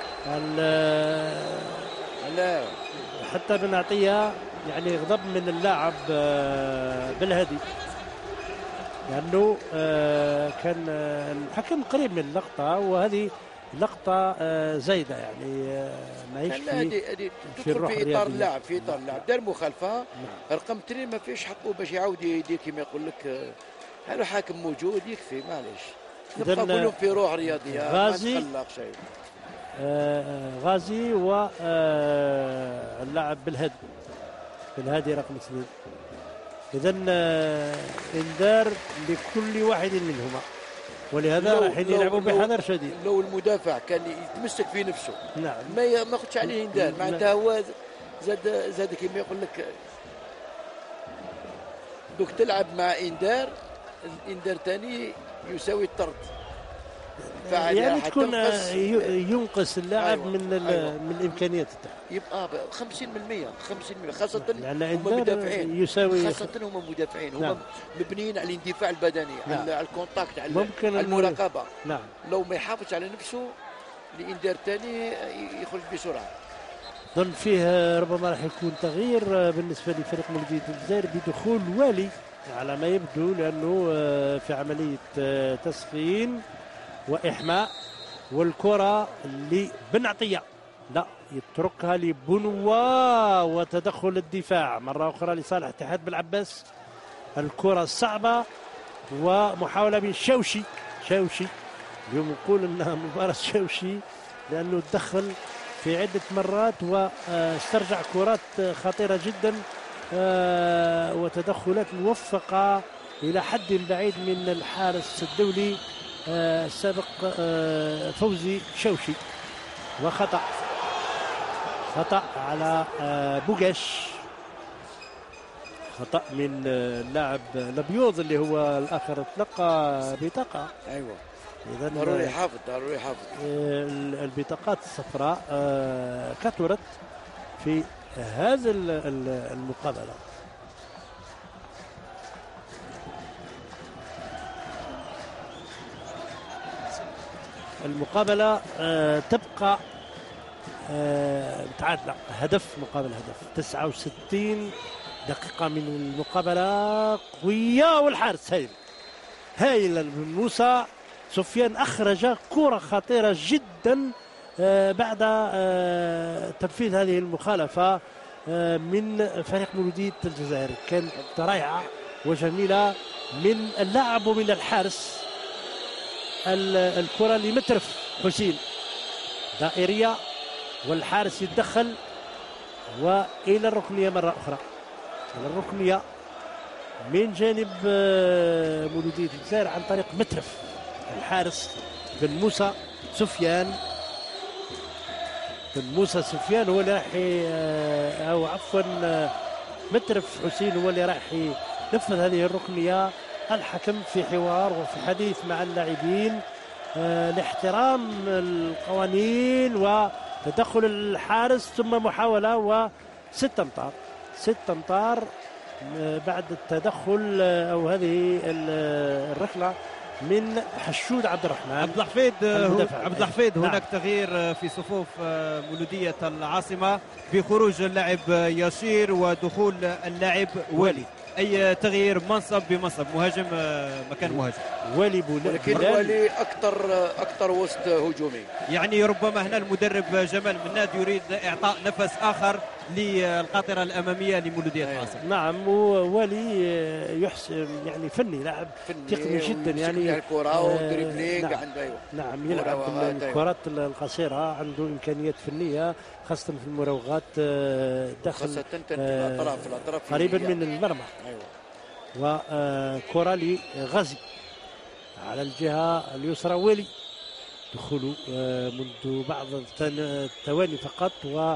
لا. لا حتى بن عطية يعني غضب من اللاعب بالهادي لأنه كان الحكم قريب من اللقطة، وهذه لقطة زايدة يعني ماهيش في تدخل في إطار اللاعب في إطار اللاعب دار مخالفة. رقم اثنين ما فيش حقه باش يعاود يدير كما يقول لك هذا حاكم موجود يكفي معليش. نبقى كلهم في روح رياضية غازي ما تقلق شيء. آه غازي واللاعب آه بالهادي بالهادي رقم اثنين. إذا آه انذار لكل واحد منهما، ولهذا راح يلعبوا بحذر شديد. لو المدافع كان يتمسك في نفسه نعم ما ياخذش عليه انذار، معناتها هو زاد زاد كما يقول لك دوك تلعب مع انذار، الانذار ثاني يساوي الطرد. يعني تكون ينقص اللاعب. أيوة. من أيوة. من الامكانيات تاعه يبقى خمسين بالمئة خمسين بالمئة خاصة هم مدافعين يساوي خاصة هم مدافعين هم. نعم. مبنيين على الاندفاع البدني. نعم. على الكونتاكت على ممكن المراقبة. نعم. لو ما يحافظ على نفسه الانذار الثاني يخرج بسرعة. ظن فيه ربما راح يكون تغيير بالنسبة لفريق مولودية الجزائر بدخول والي على ما يبدو، لأنه في عملية تسخين وإحماء. والكرة لبن عطية لا يتركها لبنوا، وتدخل الدفاع مرة أخرى لصالح اتحاد بالعباس. الكرة صعبة ومحاولة من شوشي. شوشي اليوم نقول أنها مباراة شوشي لأنه تدخل في عدة مرات واسترجع كرات خطيرة جدا وتدخلات موفقة إلى حد بعيد من الحارس الدولي السابق فوزي شوشي. وخطأ خطأ على بوغاش، خطأ من اللاعب الابيض اللي هو الاخر تلقى بطاقة. ايوه اذا ضروري يحافظ ضروري يحافظ. البطاقات الصفراء كثرت في هذا المقابلة. المقابلة آه تبقى آه متعادلة، هدف مقابل هدف. تسعة وستين دقيقة من المقابلة قوية، والحارس هايل هايل من موسى سفيان أخرج كرة خطيرة جدا آه بعد آه تنفيذ هذه المخالفة آه من فريق مولودية الجزائر. كانت رائعة وجميلة من اللاعب ومن الحارس. الكرة لمترف حسين دائرية والحارس يتدخل وإلى الركنية مرة أخرى. إلى الركنية من جانب مولودية الجزائر عن طريق مترف. الحارس بن موسى سفيان بن موسى سفيان هو اللي راح أو عفوا مترف حسين هو اللي راح ينفذ هذه الركنية. الحكم في حوار وفي حديث مع اللاعبين آه لاحترام القوانين وتدخل الحارس، ثم محاولة وست أمتار ست أمتار آه بعد التدخل آه أو هذه الركلة من حشود عبد الرحمن. عبد الحفيد عبد الحفيد هناك نعم. تغيير في صفوف مولودية العاصمة بخروج اللاعب ياسير ودخول اللاعب ولي. اي تغيير منصب بمنصب مهاجم مكان مهاجم. ولي بولال لكن ولي اكثر اكثر وسط هجومي. يعني ربما هنا المدرب جمال مناد يريد اعطاء نفس اخر للقاطره الاماميه لمولوديه العاصمه. نعم وولي يحسن يعني فني لاعب تقني جدا يعني الكره والدريبلينج نعم. عنده أيوة. نعم يلعب الكرات القصيره، عنده امكانيات فنيه خاصه في المراوغات داخل خاصه الاطراف الاطراف قريبا من المرمى. ايوه وكره لغازي على الجهه اليسرى. ولي دخوله منذ بعض الثواني فقط.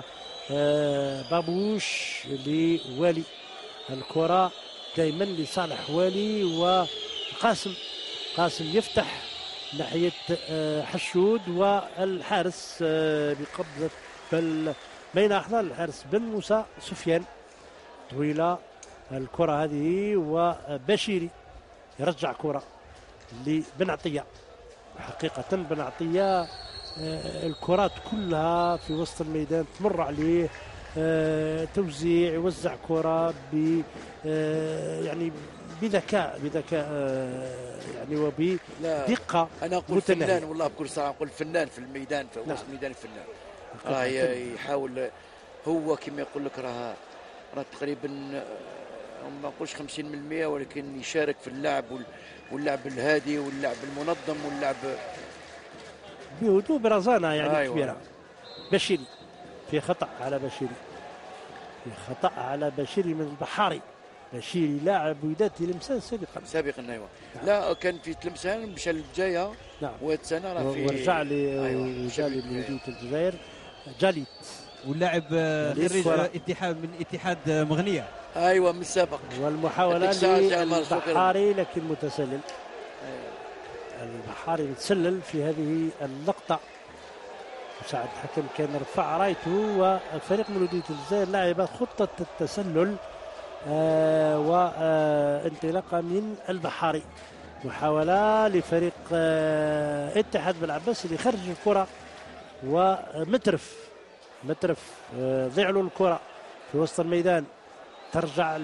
وبابوش لوالي، الكرة دائما لصالح والي، وقاسم قاسم يفتح ناحية حشود، والحارس بقبضة بل بين أحضان الحارس بن موسى سفيان طويلة الكرة هذه، وبشيري يرجع كرة لبن عطية. حقيقة بن عطية الكرات كلها في وسط الميدان تمر عليه، توزيع، يوزع كرة ب يعني بذكاء بذكاء يعني وبدقة. أنا أقول متناهية. فنان والله بكل صراحة أقول فنان في الميدان، في وسط نعم. الميدان الفنان راه يحاول هو كما يقول لك راه راه تقريبا ما نقولش خمسين بالمئة، ولكن يشارك في اللعب واللعب الهادي واللعب المنظم واللعب بهدوء برزانة يعني أيوة. كبيرة. بشيري في خطأ على بشيري، في خطأ على بشيري من البحاري. بشيري لاعب وداد تلمسان سابقا سابقا ايوه نعم. لا كان في تلمسان مشى للجايه نعم، واتسنى راه في ورجع لي أيوة. جالي لمدينة الجزائر جاليت، واللاعب خريج اتحاد من اتحاد مغنيه ايوه من السابق، والمحاوله للبحاري لكن متسلل. أيوة. البحاري متسلل في هذه اللقطه. مساعد الحكم كان رفع رايته، وفريق مولودية الجزائر لعب خطه التسلل آه وانطلاقه من البحاري. محاوله لفريق آه اتحاد بالعباس اللي خرج الكره، ومترف مترف آه ضيع له الكره في وسط الميدان. ترجع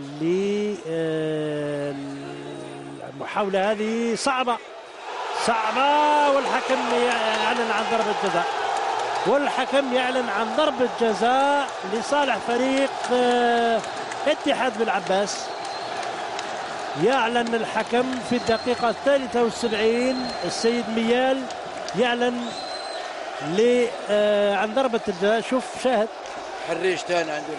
للمحاوله هذه صعبه صعبه، والحكم يعلن عن ضربه جزاء، والحكم يعلن عن ضربه جزاء لصالح فريق آه اتحاد بالعباس. يعلن الحكم في الدقيقة الثالثة والسبعين السيد ميال يعلن ل آه عن ضربة الجزاء. شوف شاهد حريش ثاني عنده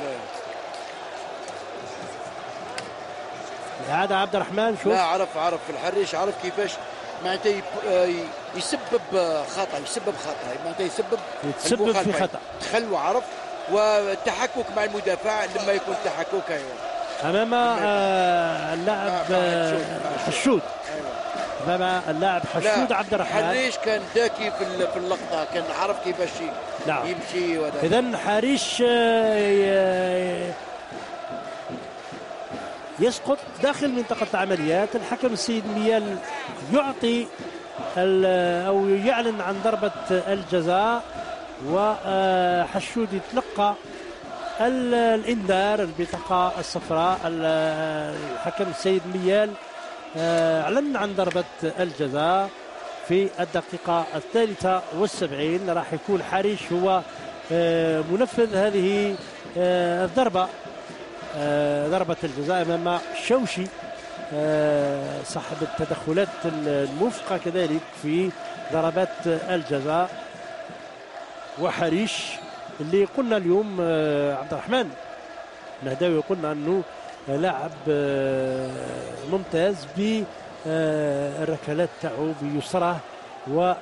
هذا عبد الرحمن. شوف لا عرف عرف الحريش عرف كيفاش معناتها يسبب خطأ يسبب خطأ معناتها يسبب يتسبب في خطأ تخلوا عرف، والتحكك مع المدافع لما يكون تحكك ايوه امام آه اللاعب حشود. امام اللاعب حشود عبد الرحمن. حريش كان ذكي في في اللقطه، كان عرف كيفاش نعم. يمشي. اذا حريش آه يسقط داخل منطقه العمليات. الحكم السيد ميال يعطي او يعلن عن ضربه الجزاء، وحشود يتلقى الانذار البطاقه الصفراء. الحكم السيد ميال اعلن عن ضربه الجزاء في الدقيقه الثالثه والسبعين. راح يكون حريش هو منفذ هذه الضربه، ضربه الجزاء امام شوشي صاحب التدخلات الموفقه كذلك في ضربات الجزاء. وحريش اللي قلنا اليوم عبد الرحمن مهداوي قلنا انه لاعب ممتاز بالركلات تاعو بيسره، و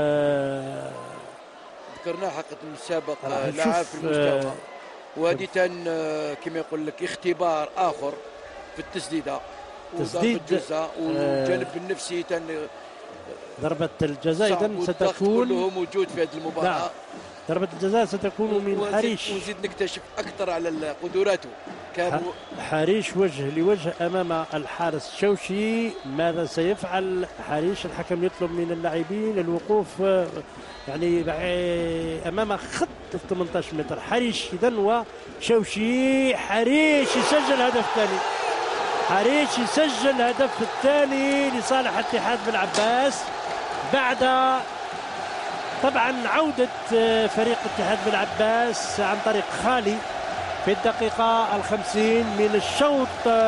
ذكرناه حقيقه من السابق لاعب في المستوى، وهذه كما يقول لك اختبار اخر في التسديده تسديد الجزاء والجانب النفسي تن ضربة الجزاء إذا ستكون كله موجود في هذه المباراة. نعم. ضربة الجزاء ستكون من حريش، ونزيد نكتشف أكثر على قدراته. كان حريش وجه لوجه أمام الحارس شوشي. ماذا سيفعل حريش؟ الحكم يطلب من اللاعبين الوقوف يعني أمام خط ثمانية عشر متر. حريش إذا وشوشي. حريش يسجل الهدف الثاني، حريش يسجل الهدف الثاني لصالح اتحاد بالعباس بعد طبعا عودة فريق اتحاد بالعباس عن طريق خالي في الدقيقة الخمسين من الشوط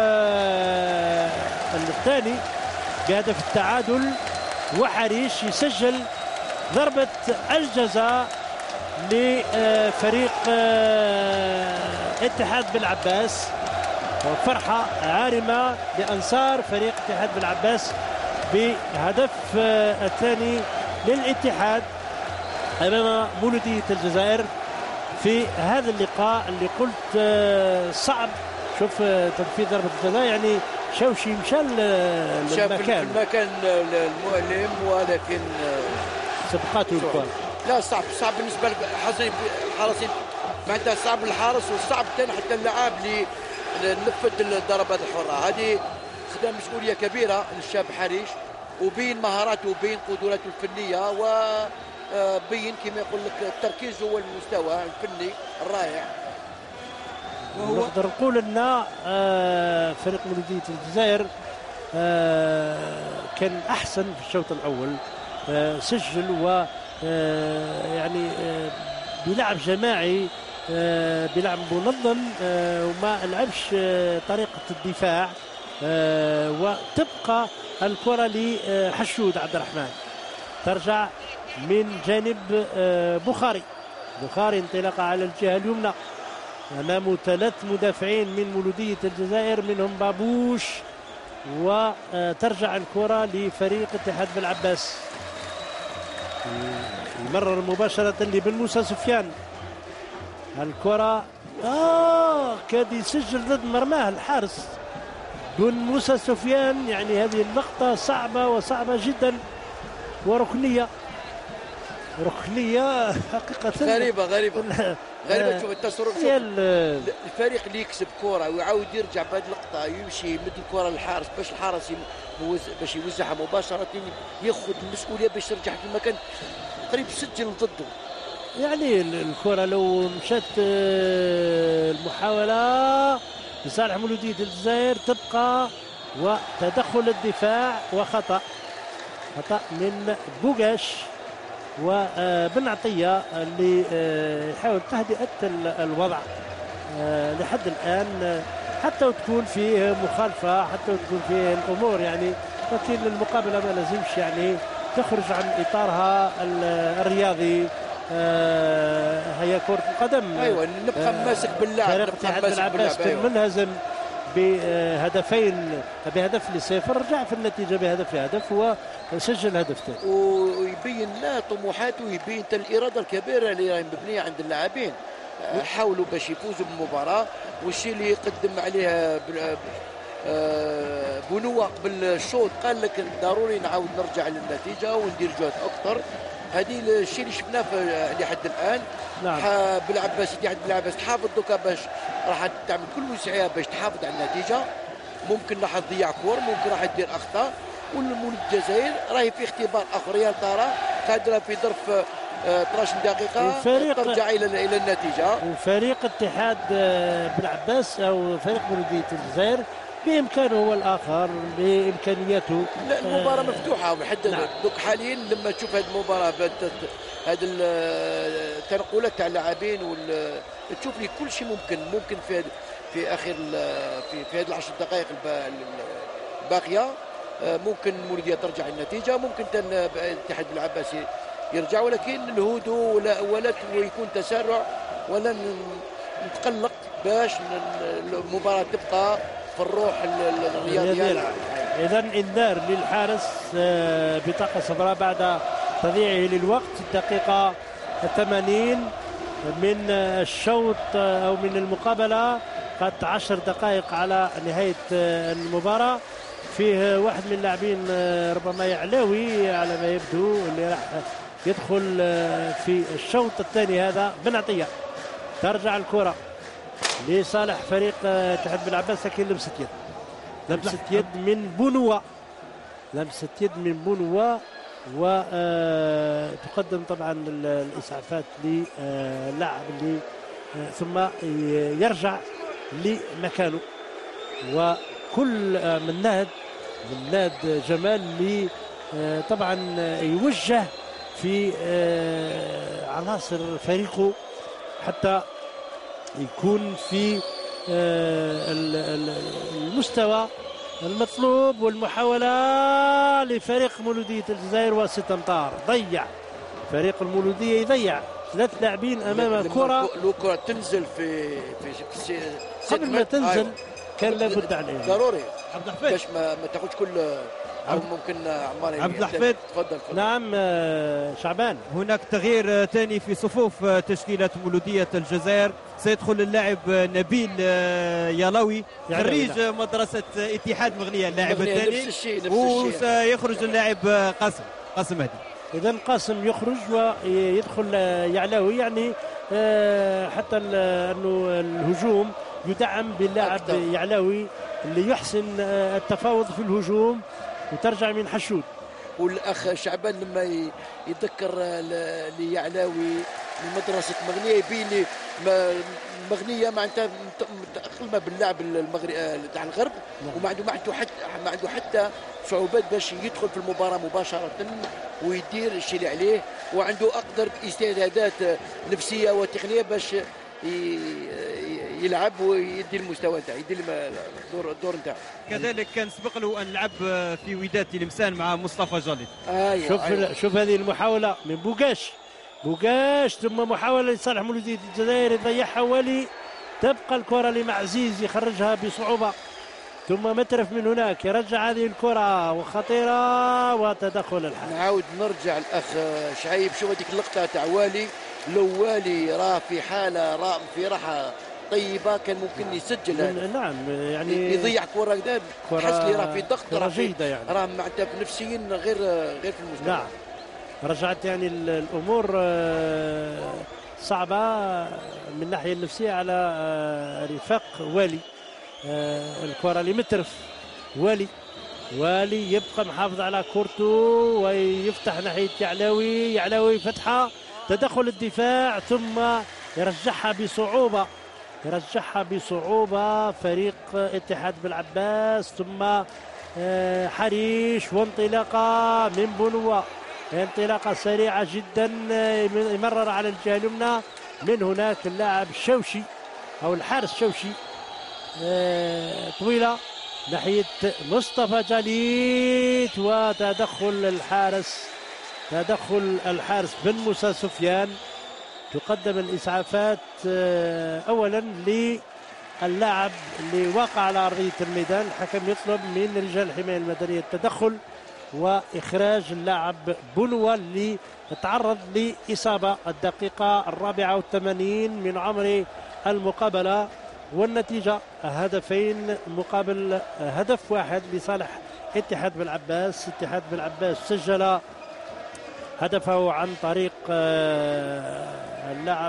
الثاني بهدف التعادل. وحريش يسجل ضربة الجزاء لفريق اتحاد بالعباس. فرحة عارمة لأنصار فريق اتحاد بالعباس بهدف الثاني للاتحاد. امام مولودية الجزائر في هذا اللقاء اللي قلت صعب. شوف تنفيذ ضربة الجزاء، يعني شوشي مشى للمكان المكان المؤلم، ولكن سبقاته الكرة. لا صعب صعب بالنسبة للحرسين الحرسين معناتها صعب الحارس والصعب ثاني حتى اللاعب اللي نفذ الضربات الحرة. هذه خدام مسؤولية كبيرة للشاب حريش، وبين مهاراته وبين قدراته الفنية، وبين كما يقول لك التركيز هو المستوى الفني الرائع. نقدر نقول ان فريق مولودية الجزائر كان احسن في الشوط الاول، سجل و يعني بلعب جماعي، بلعب منظم، وما لعبش طريقة الدفاع، وتبقى الكرة لحشود عبد الرحمن. ترجع من جانب بخاري بخاري انطلاقة على الجهة اليمنى أمام ثلاث مدافعين من مولودية الجزائر منهم بابوش، وترجع الكرة لفريق اتحاد بالعباس. يمرر مباشرة لبن موسى سفيان. الكرة آه كاد يسجل ضد مرماه الحارس بن موسى سفيان. يعني هذه اللقطة صعبة وصعبة جدا، وركنية ركنية حقيقة غريبة غريبة غريبة. تشوف التصرف، الفريق اللي يكسب كرة ويعاود يرجع بعد لقطة يمشي يمد الكرة للحارس باش الحارس باش يوزعها مباشرة، ياخذ المسؤولية باش يرجع في المكان قريب سجل ضده. يعني الكرة لو مشت المحاولة لصالح مولودية الجزائر تبقى، وتدخل الدفاع وخطأ خطأ من بوغاش وبن عطية اللي يحاول تهدئة الوضع لحد الآن، حتى وتكون فيه مخالفة، حتى وتكون فيه الأمور يعني، لكن المقابلة ما لازمش يعني تخرج عن إطارها الرياضي. هي كرة القدم. أيوة نبقى ماسك باللعب. فريق اتحاد بالعباس كان منهزم بهدفين بهدف لصفر، رجع في النتيجة بهدف لهدف وسجل هدف ثاني، ويبين لا طموحاته، ويبين الإرادة الكبيرة اللي مبنية عند اللاعبين. حاولوا باش يفوزوا بالمباراة، والشيء اللي يقدم عليها بنوة قبل الشوط قال لك ضروري نعاود نرجع للنتيجة وندير جهد أكثر. هذه الشيء اللي شفناه لحد الآن. نعم. بالعباس اتحاد بالعباس تحافظ دوكا باش راح تعمل كل وسعها باش تحافظ على النتيجة. ممكن راح تضيع كور، ممكن راح تدير أخطاء، والمولود الجزائر راهي في اختبار آخر. يا ترى قادرة في ظرف اثناش عشرة دقيقة ترجع إلى إلى النتيجة. وفريق اتحاد بالعباس أو فريق مولودية الجزائر بإمكانه هو الآخر بإمكانياته. لا المباراة آه مفتوحة وحتى نعم. دوك حاليا لما تشوف هذه المباراة هذه التنقلات تاع اللاعبين تشوف لي كل شيء ممكن ممكن في في آخر في في هذه العشر دقائق الباقية. ممكن مولودية ترجع النتيجة، ممكن الاتحاد بالعباس يرجع، ولكن الهدوء ولا ولا يكون تسارع ولا نتقلق باش المباراة تبقى في الروح الرياضية. إذا إنذار للحارس بطاقة صفراء بعد تضييعه للوقت. الدقيقة الثمانين من الشوط أو من المقابلة، قد عشر دقائق على نهاية المباراة. فيه واحد من اللاعبين ربما يعلاوي على ما يبدو اللي راح يدخل في الشوط الثاني هذا. بن عطية ترجع الكرة لصالح فريق اتحاد بالعباس، لكن لمسة يد لمسة يد من بنوة لمسة يد من بنوة وتقدم طبعا الإسعافات للاعب اللي ثم يرجع لمكانه. وكل من ناد من ناد جمال اللي طبعا يوجه في عناصر فريقه حتى يكون في المستوى المطلوب. والمحاولة لفريق مولودية الجزائر وست امتار، ضيع فريق المولودية يضيع ثلاث لاعبين امام كرة. لو كرة تنزل في في قبل ما تنزل كان لابد عليه ضروري عبد الحفيظ باش ما, ما تاخذش كل او ممكن عمار عبد الحفيظ. تفضل. نعم شعبان. هناك تغيير ثاني في صفوف تشكيله مولوديه الجزائر، سيدخل اللاعب نبيل يلاوي خريج مدرسه اتحاد مغنيه اللاعب الثاني، وسيخرج اللاعب قاسم قاسم هدي. اذا قاسم يخرج ويدخل يعلاوي، يعني حتى انه الهجوم يدعم باللاعب يعلاوي اللي يحسن التفاوض في الهجوم وترجع من حشود. والاخ شعبان لما يتذكر ليعلاوي من مدرسه مغنيه يبين لي مغنيه معناتها متاقلمه باللعب المغربي تاع الغرب، وما عنده ما عنده حتى ما عنده حتى صعوبات باش يدخل في المباراه مباشره ويدير الشيء اللي عليه، وعنده اقدر استعدادات نفسيه وتقنيه باش يلعب ويدي المستوى تاعو، يدي الدور الدور نتاعو. كذلك كان سبق له ان لعب في وداد تلمسان مع مصطفى جليل. أيوة شوف أيوة. شوف هذه المحاوله من بوغاش بوغاش ثم محاوله لصالح مولوديه الجزائر يضيعها ولي، تبقى الكره لمعزيز يخرجها بصعوبه، ثم مترف من هناك يرجع هذه الكره وخطيره وتدخل الحارس. نعاود نرجع الاخ شعيب، شوف هذيك اللقطه تاع والي، لو والي راه في حاله راه في راحه طيبه كان ممكن يسجل. نعم يعني يضيع كره كذا، حس لي راه في ضغط، راه جيده يعني راه معناتها نفسيا غير غير في المستوى. نعم رجعت يعني الامور صعبه من الناحيه النفسيه على رفاق والي. الكره لمترف، والي والي يبقى محافظ على كورته ويفتح ناحيه يعلاوي، يعلاوي فتحه تدخل الدفاع ثم يرجعها بصعوبه يرجعها بصعوبه فريق اتحاد بالعباس، ثم حريش وانطلاقه من بنوة، انطلاقه سريعه جدا يمرر على الجهه اليمنى، من هناك اللاعب الشوشي او الحارس شوشي طويله ناحيه مصطفى جليت، وتدخل الحارس تدخل الحارس بن موسى سفيان. تقدم الإسعافات أولا للاعب اللي وقع على أرضية الميدان، الحكم يطلب من رجال الحماية المدنية التدخل وإخراج اللاعب بنوة اللي تعرض لإصابة الدقيقة الرابعة والثمانين من عمر المقابلة، والنتيجة هدفين مقابل هدف واحد لصالح اتحاد بالعباس. اتحاد بالعباس سجل هدفه عن طريق اللاعب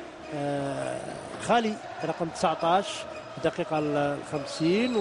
خالي رقم تسعة عشر في الدقيقة الخمسين،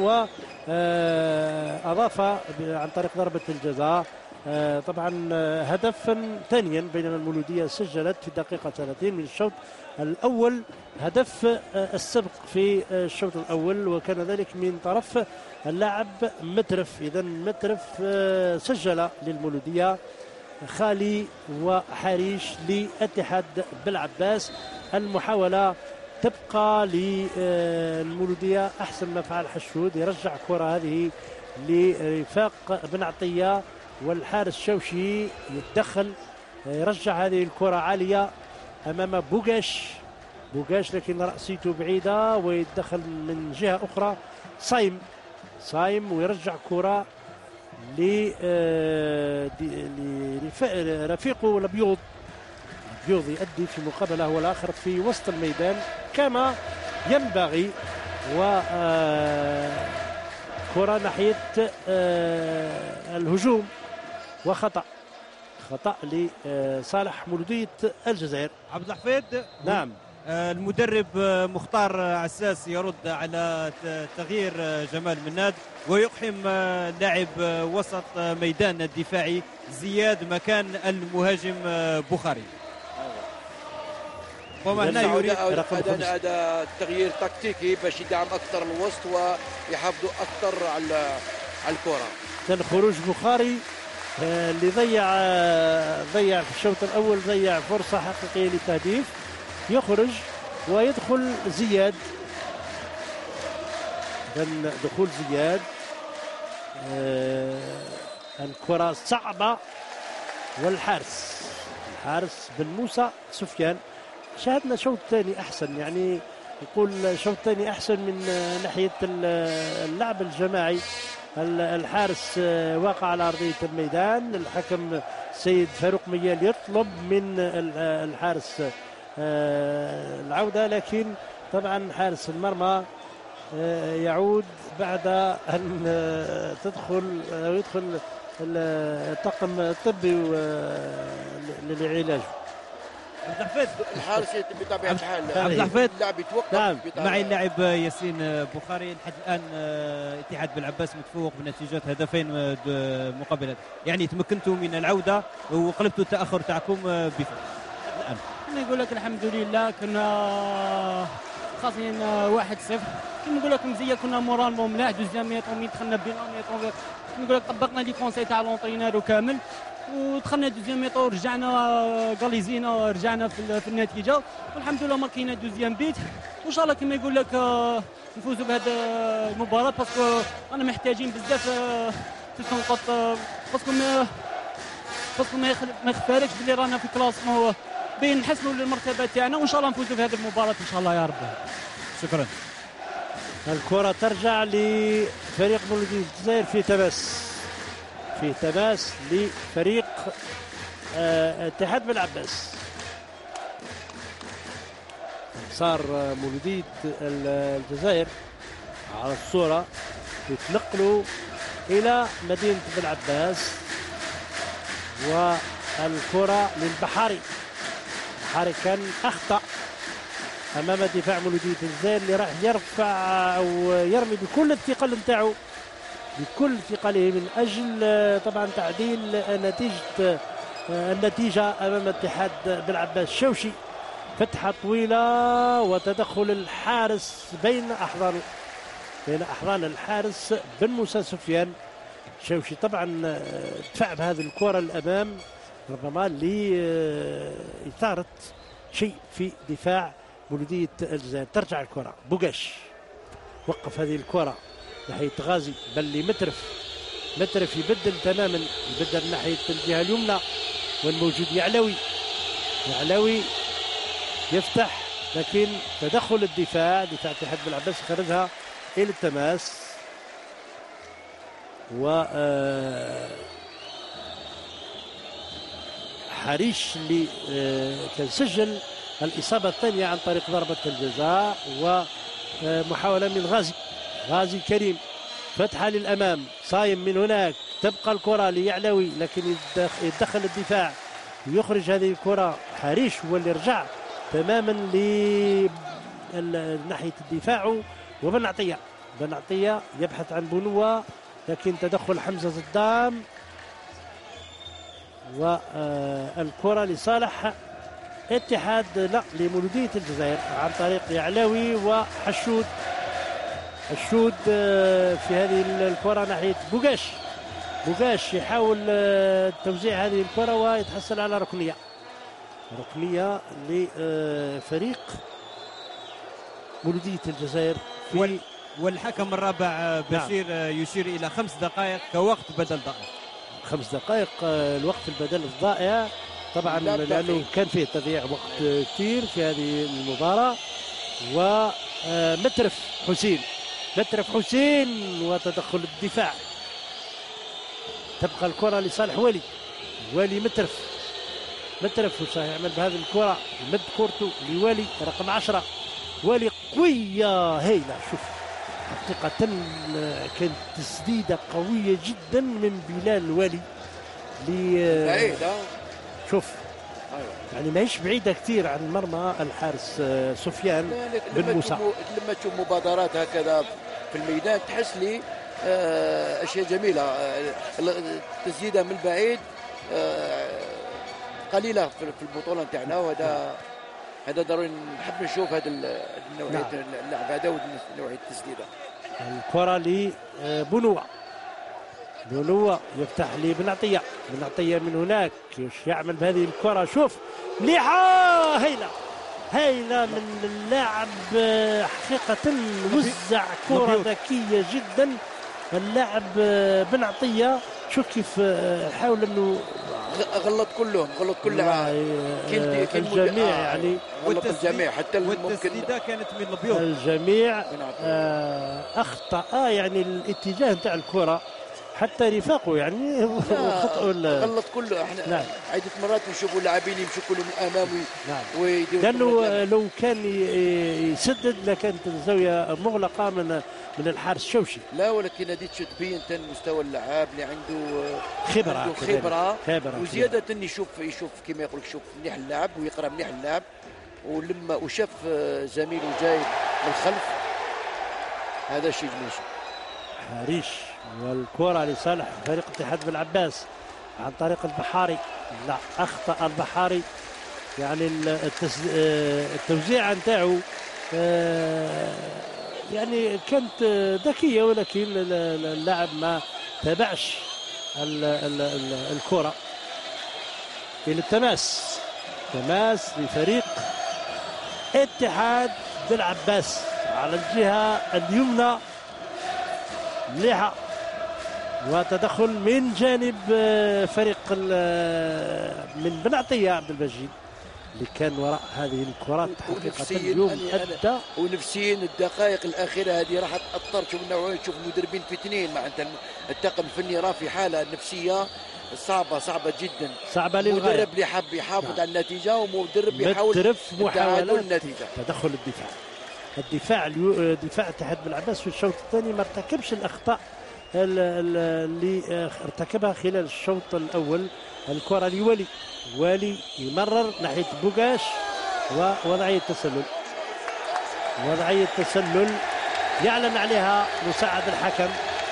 وأضاف عن طريق ضربة الجزاء. طبعا هدفا ثانيا بينما المولودية سجلت في الدقيقة ثلاثين من الشوط الأول، هدف السبق في الشوط الأول وكان ذلك من طرف اللاعب مترف. إذا مترف سجل للمولودية، خالي وحريش لاتحاد بالعباس. المحاولة تبقى للمولودية، أحسن ما فعل حشود، يرجع كرة هذه لرفاق بن عطية والحارس شوشي يتدخل يرجع هذه الكرة عالية أمام بوغاش بوغاش لكن رأسيته بعيدة، ويتدخل من جهة أخرى صايم صايم ويرجع كرة لرفيقه الابيض. الابيض يؤدي في مقابله هو الاخر في وسط الميدان كما ينبغي، و كره ناحيه الهجوم وخطا خطا لصالح مولوديه الجزائر. عبد الحفيظ نعم. المدرب مختار عساس يرد على تغيير جمال مناد ويقحم لاعب وسط ميدان الدفاعي زياد مكان المهاجم بخاري. وما هنا يريد هذا هذا تغيير تكتيكي باش يدعم اكثر الوسط ويحافظوا اكثر على على الكره. كان خروج بخاري اللي ضيع ضيع في الشوط الاول، ضيع فرصه حقيقيه للتهديف، يخرج ويدخل زياد. إذن دخول زياد، آه الكرة صعبة والحارس الحارس بن موسى سفيان. شاهدنا شوط ثاني أحسن، يعني يقول الشوط الثاني احسن من ناحيه اللعب الجماعي. الحارس واقع على ارضيه الميدان. الحكم السيد فاروق ميال يطلب من الحارس العوده، لكن طبعا حارس المرمى يعود بعد ان تدخل يدخل الطاقم الطبي للعلاج. عبد الحفيظ الحارس بطبيعه الحال عبد الحفيظ اللاعب يتوقف. نعم. معي اللاعب ياسين بخاري. لحد الان اتحاد بلعباس متفوق بنتيجه هدفين مقابل، يعني تمكنتوا من العوده وقلبتوا التاخر تاعكم بفرق. الان انا نقول لك الحمد لله كنا خاصين واحد صفر. كي نقول لك مزيه كنا مورالمون ملاح. دوزيام ميطون مي دخلنا بينا ميطون نقول لك طبقنا لي كونساي تاع لونطرينور كامل ودخلنا دوزيام ميطون رجعنا غاليزينا رجعنا في, في النتيجه والحمد لله ماركينا دوزيام بيت. وان شاء الله كما يقول لك نفوزوا بهذه المباراه باسكو انا محتاجين بزاف ست نقط باسكو ما باسكو ما يخفالكش بلي رانا في كلاسمون بين نحسنوا المرتبه تاعنا وان شاء الله نفوزوا بهذه المباراه ان شاء الله يا رب. شكرا. الكرة ترجع لفريق مولودية الجزائر في تماس في تماس لفريق اتحاد بلعباس. صار مولودية الجزائر على الصورة يتنقلوا إلى مدينة بلعباس والكرة للبحاري. البحاري كان أخطأ امام دفاع مولودية الجزائر اللي راح يرفع او يرمي بكل الثقل نتاعو بكل ثقله من اجل طبعا تعديل نتيجه النتيجه امام اتحاد بلعباس. الشوشي فتحه طويله وتدخل الحارس بين احضان بين احضان الحارس بن موسى سفيان. الشوشي طبعا دفع بهذه الكره الامام ربما لإثارة شيء في دفاع مولودية الجزائر. ترجع الكرة بوغاش وقف هذه الكرة ناحية غازي بل لمترف. مترف يبدل تماما يبدل ناحية الجهة اليمنى والموجود يعلوي. يعلوي يفتح لكن تدخل الدفاع دفاع اتحاد بلعباس خرجها إلى التماس. و حريش اللي كان سجل الإصابة الثانية عن طريق ضربة الجزاء. ومحاولة من غازي غازي كريم فتحة للأمام صايم من هناك تبقى الكرة ليعلوي لكن يتدخل الدفاع يخرج هذه الكرة. حريش هو اللي رجع تماما لناحية الدفاع. وبن عطية بن عطية يبحث عن بنوة لكن تدخل حمزة صدام والكرة لصالح اتحاد لا لمولودية الجزائر عن طريق يعلوي وحشود. الشود في هذه الكرة ناحية بوغاش. بوغاش يحاول توزيع هذه الكرة ويتحصل على ركنية ركنية لفريق مولودية الجزائر. في والحكم الرابع بشير نعم. يشير إلى خمس دقائق كوقت بدل ضائع. خمس دقائق الوقت البدل الضائع طبعا لأنه كان فيه تضييع وقت كثير في هذه المباراة. ومترف حسين مترف حسين وتدخل الدفاع. تبقى الكرة لصالح ولي ولي مترف مترف وش يعمل بهذه الكرة مد كورته لولي رقم عشرة. ولي قوية هايلة. شوف حقيقة كانت تسديدة قوية جدا من بلال ولي بعيد. شوف يعني ما هيش بعيدة كثير عن مرمى الحارس سفيان بن موسى. لما تشوف مبادرات هكذا في الميدان تحس لي أشياء جميلة. التسديدة من بعيد قليلة في البطولة نتاعنا وهذا هذا ضروري نحب نشوف هذا النوعية اللعب هذا ونوعية التسديدة. الكرة لبنوة بنوة يفتح لي بن عطية بن عطية من هناك كيف يعمل بهذه الكرة. شوف مليحة هايلة هايلة من اللاعب حقيقة وزع كرة ذكية جدا اللاعب بن عطية. شوف كيف حاول انه غلط كلهم، غلط كل كل الجميع آه يعني غلط الجميع حتى ممكن والتسديده كانت من البيوت. الجميع آه اخطا يعني الاتجاه نتاع الكره حتى رفاقه يعني خطأوا. غلط كله. احنا نعم. عدة مرات نشوفوا اللاعبين يمشوا كلهم الامام نعم. ويديروا لانه لو كان يسدد لكانت الزاويه مغلقه من من الحارس الشوشي. لا ولكن هذه تبين مستوى اللاعب اللي عنده خبره عنده خبره, خبرة. وزياده يشوف يشوف كما يقول يشوف مليح اللاعب ويقرا مليح اللاعب، ولما وشاف زميله جاي من الخلف هذا شيء جميل. حريش والكرة لصالح فريق اتحاد بالعباس عن طريق البحاري. لا اخطا البحاري يعني التوزيع نتاعو يعني كانت ذكيه ولكن اللاعب ما تابعش الكرة الى التماس. تماس لفريق اتحاد بالعباس على الجهه اليمنى مليحه، وتدخل من جانب فريق من بن عطيه عبد المجيد اللي كان وراء هذه الكرات حقيقه اليوم ادى. ونفسيا الدقائق الاخيره هذه راح تاثر. شوف نوعين، شوف المدربين في اثنين معناتها الطاقم الفني راه في حاله نفسيه صعبه صعبه جدا، صعبه للغايه. مدرب اللي حاب يحافظ نعم. على النتيجه، ومدرب يحاول محاولات النتيجه. تدخل الدفاع الدفاع دفاع اتحاد بالعباس في الشوط الثاني ما ارتكبش الاخطاء اللي ارتكبها خلال الشوط الاول. الكره لولي، والي يمرر ناحيه بوغاش ووضعيه تسلل، وضعيه تسلل يعلن عليها مساعد الحكم.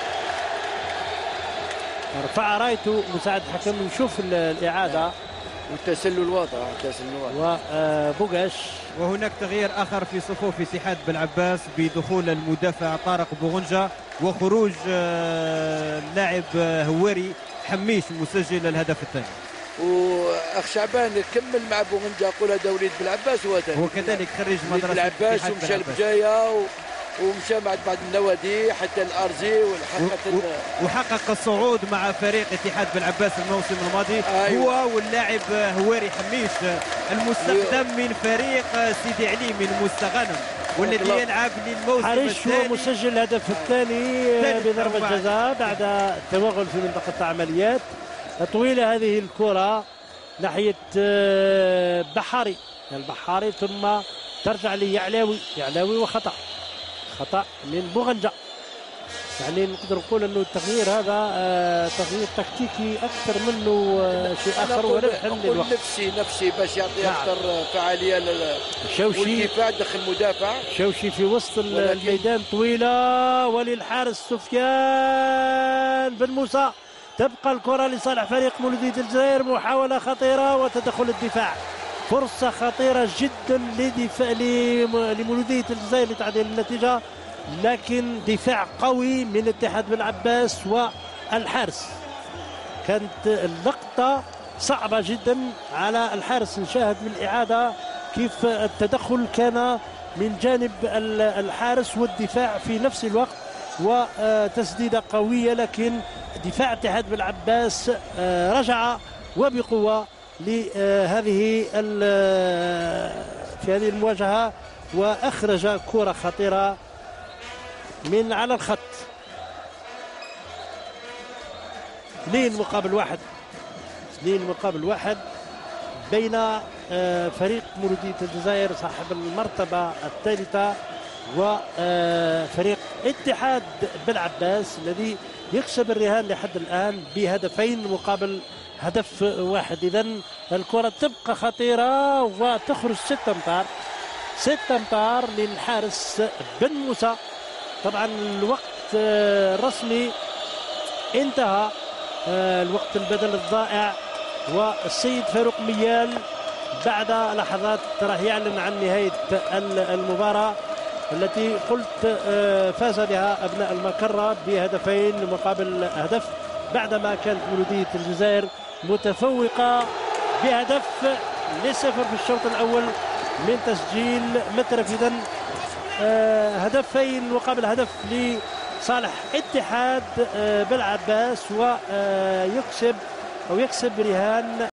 رفع رايته مساعد الحكم يشوف الاعاده والتسلل واضح. تسلل واضح وبوغاش. وهناك تغيير اخر في صفوف اتحاد بالعباس بدخول المدافع طارق بوغنجا وخروج اللاعب هواري حميش مسجل الهدف الثاني. واخ شعبان كمل مع بوغنجا، قولها دولة بالعباس وكذلك خرج مدرسه بالعباس ومشى لبجايه و... ومشى مع بعض النوادي حتى الارزي وحقق وحقق الصعود مع فريق اتحاد بالعباس الموسم الماضي. أيوة. هو واللاعب هواري حميش المستخدم من فريق سيدي علي من مستغنم والذي يلعب للموسم حريش الثاني. هو مسجل الهدف الثاني بضربة جزاء بعد التوغل في منطقة العمليات. طويلة هذه الكرة ناحية بحاري البحاري ثم ترجع ليعلاوي يعلاوي وخطأ خطأ من بوغنجا. يعني نقدر نقول انه التغيير هذا آه تغيير تكتيكي اكثر منه آه شيء اخر وربح من الوقت. نفسي نفسي باش يعطي نعم. اكثر فعاليه شوشي والدفاع دخل مدافع شوشي في وسط الميدان طويله وللحارس سفيان بن موسى. تبقى الكره لصالح فريق مولودية الجزائر. محاوله خطيره وتدخل الدفاع. فرصه خطيره جدا لدفاع لمولودية الجزائر لتعديل النتيجه، لكن دفاع قوي من اتحاد بالعباس والحارس. كانت اللقطة صعبة جدا على الحارس. نشاهد بالإعادة كيف التدخل كان من جانب الحارس والدفاع في نفس الوقت، وتسديدة قوية، لكن دفاع اتحاد بالعباس رجع وبقوة لهذه في هذه المواجهة وأخرج كرة خطيرة من على الخط. اثنين مقابل واحد اثنين مقابل واحد بين فريق مولودية الجزائر صاحب المرتبة الثالثة وفريق اتحاد بالعباس الذي يكسب الرهان لحد الآن بهدفين مقابل هدف واحد. إذن الكرة تبقى خطيرة وتخرج ستة امتار ستة امتار للحارس بن موسى. طبعا الوقت الرسمي انتهى، الوقت البدل الضائع، والسيد فاروق ميال بعد لحظات راح يعلن عن نهاية المباراة التي قلت فاز بها أبناء المكرة بهدفين مقابل هدف، بعدما كانت مولودية الجزائر متفوقة بهدف لصفر في الشوط الأول من تسجيل مترف. إذن هدفين مقابل هدف لصالح اتحاد بالعباس، ويكسب او يكسب رهان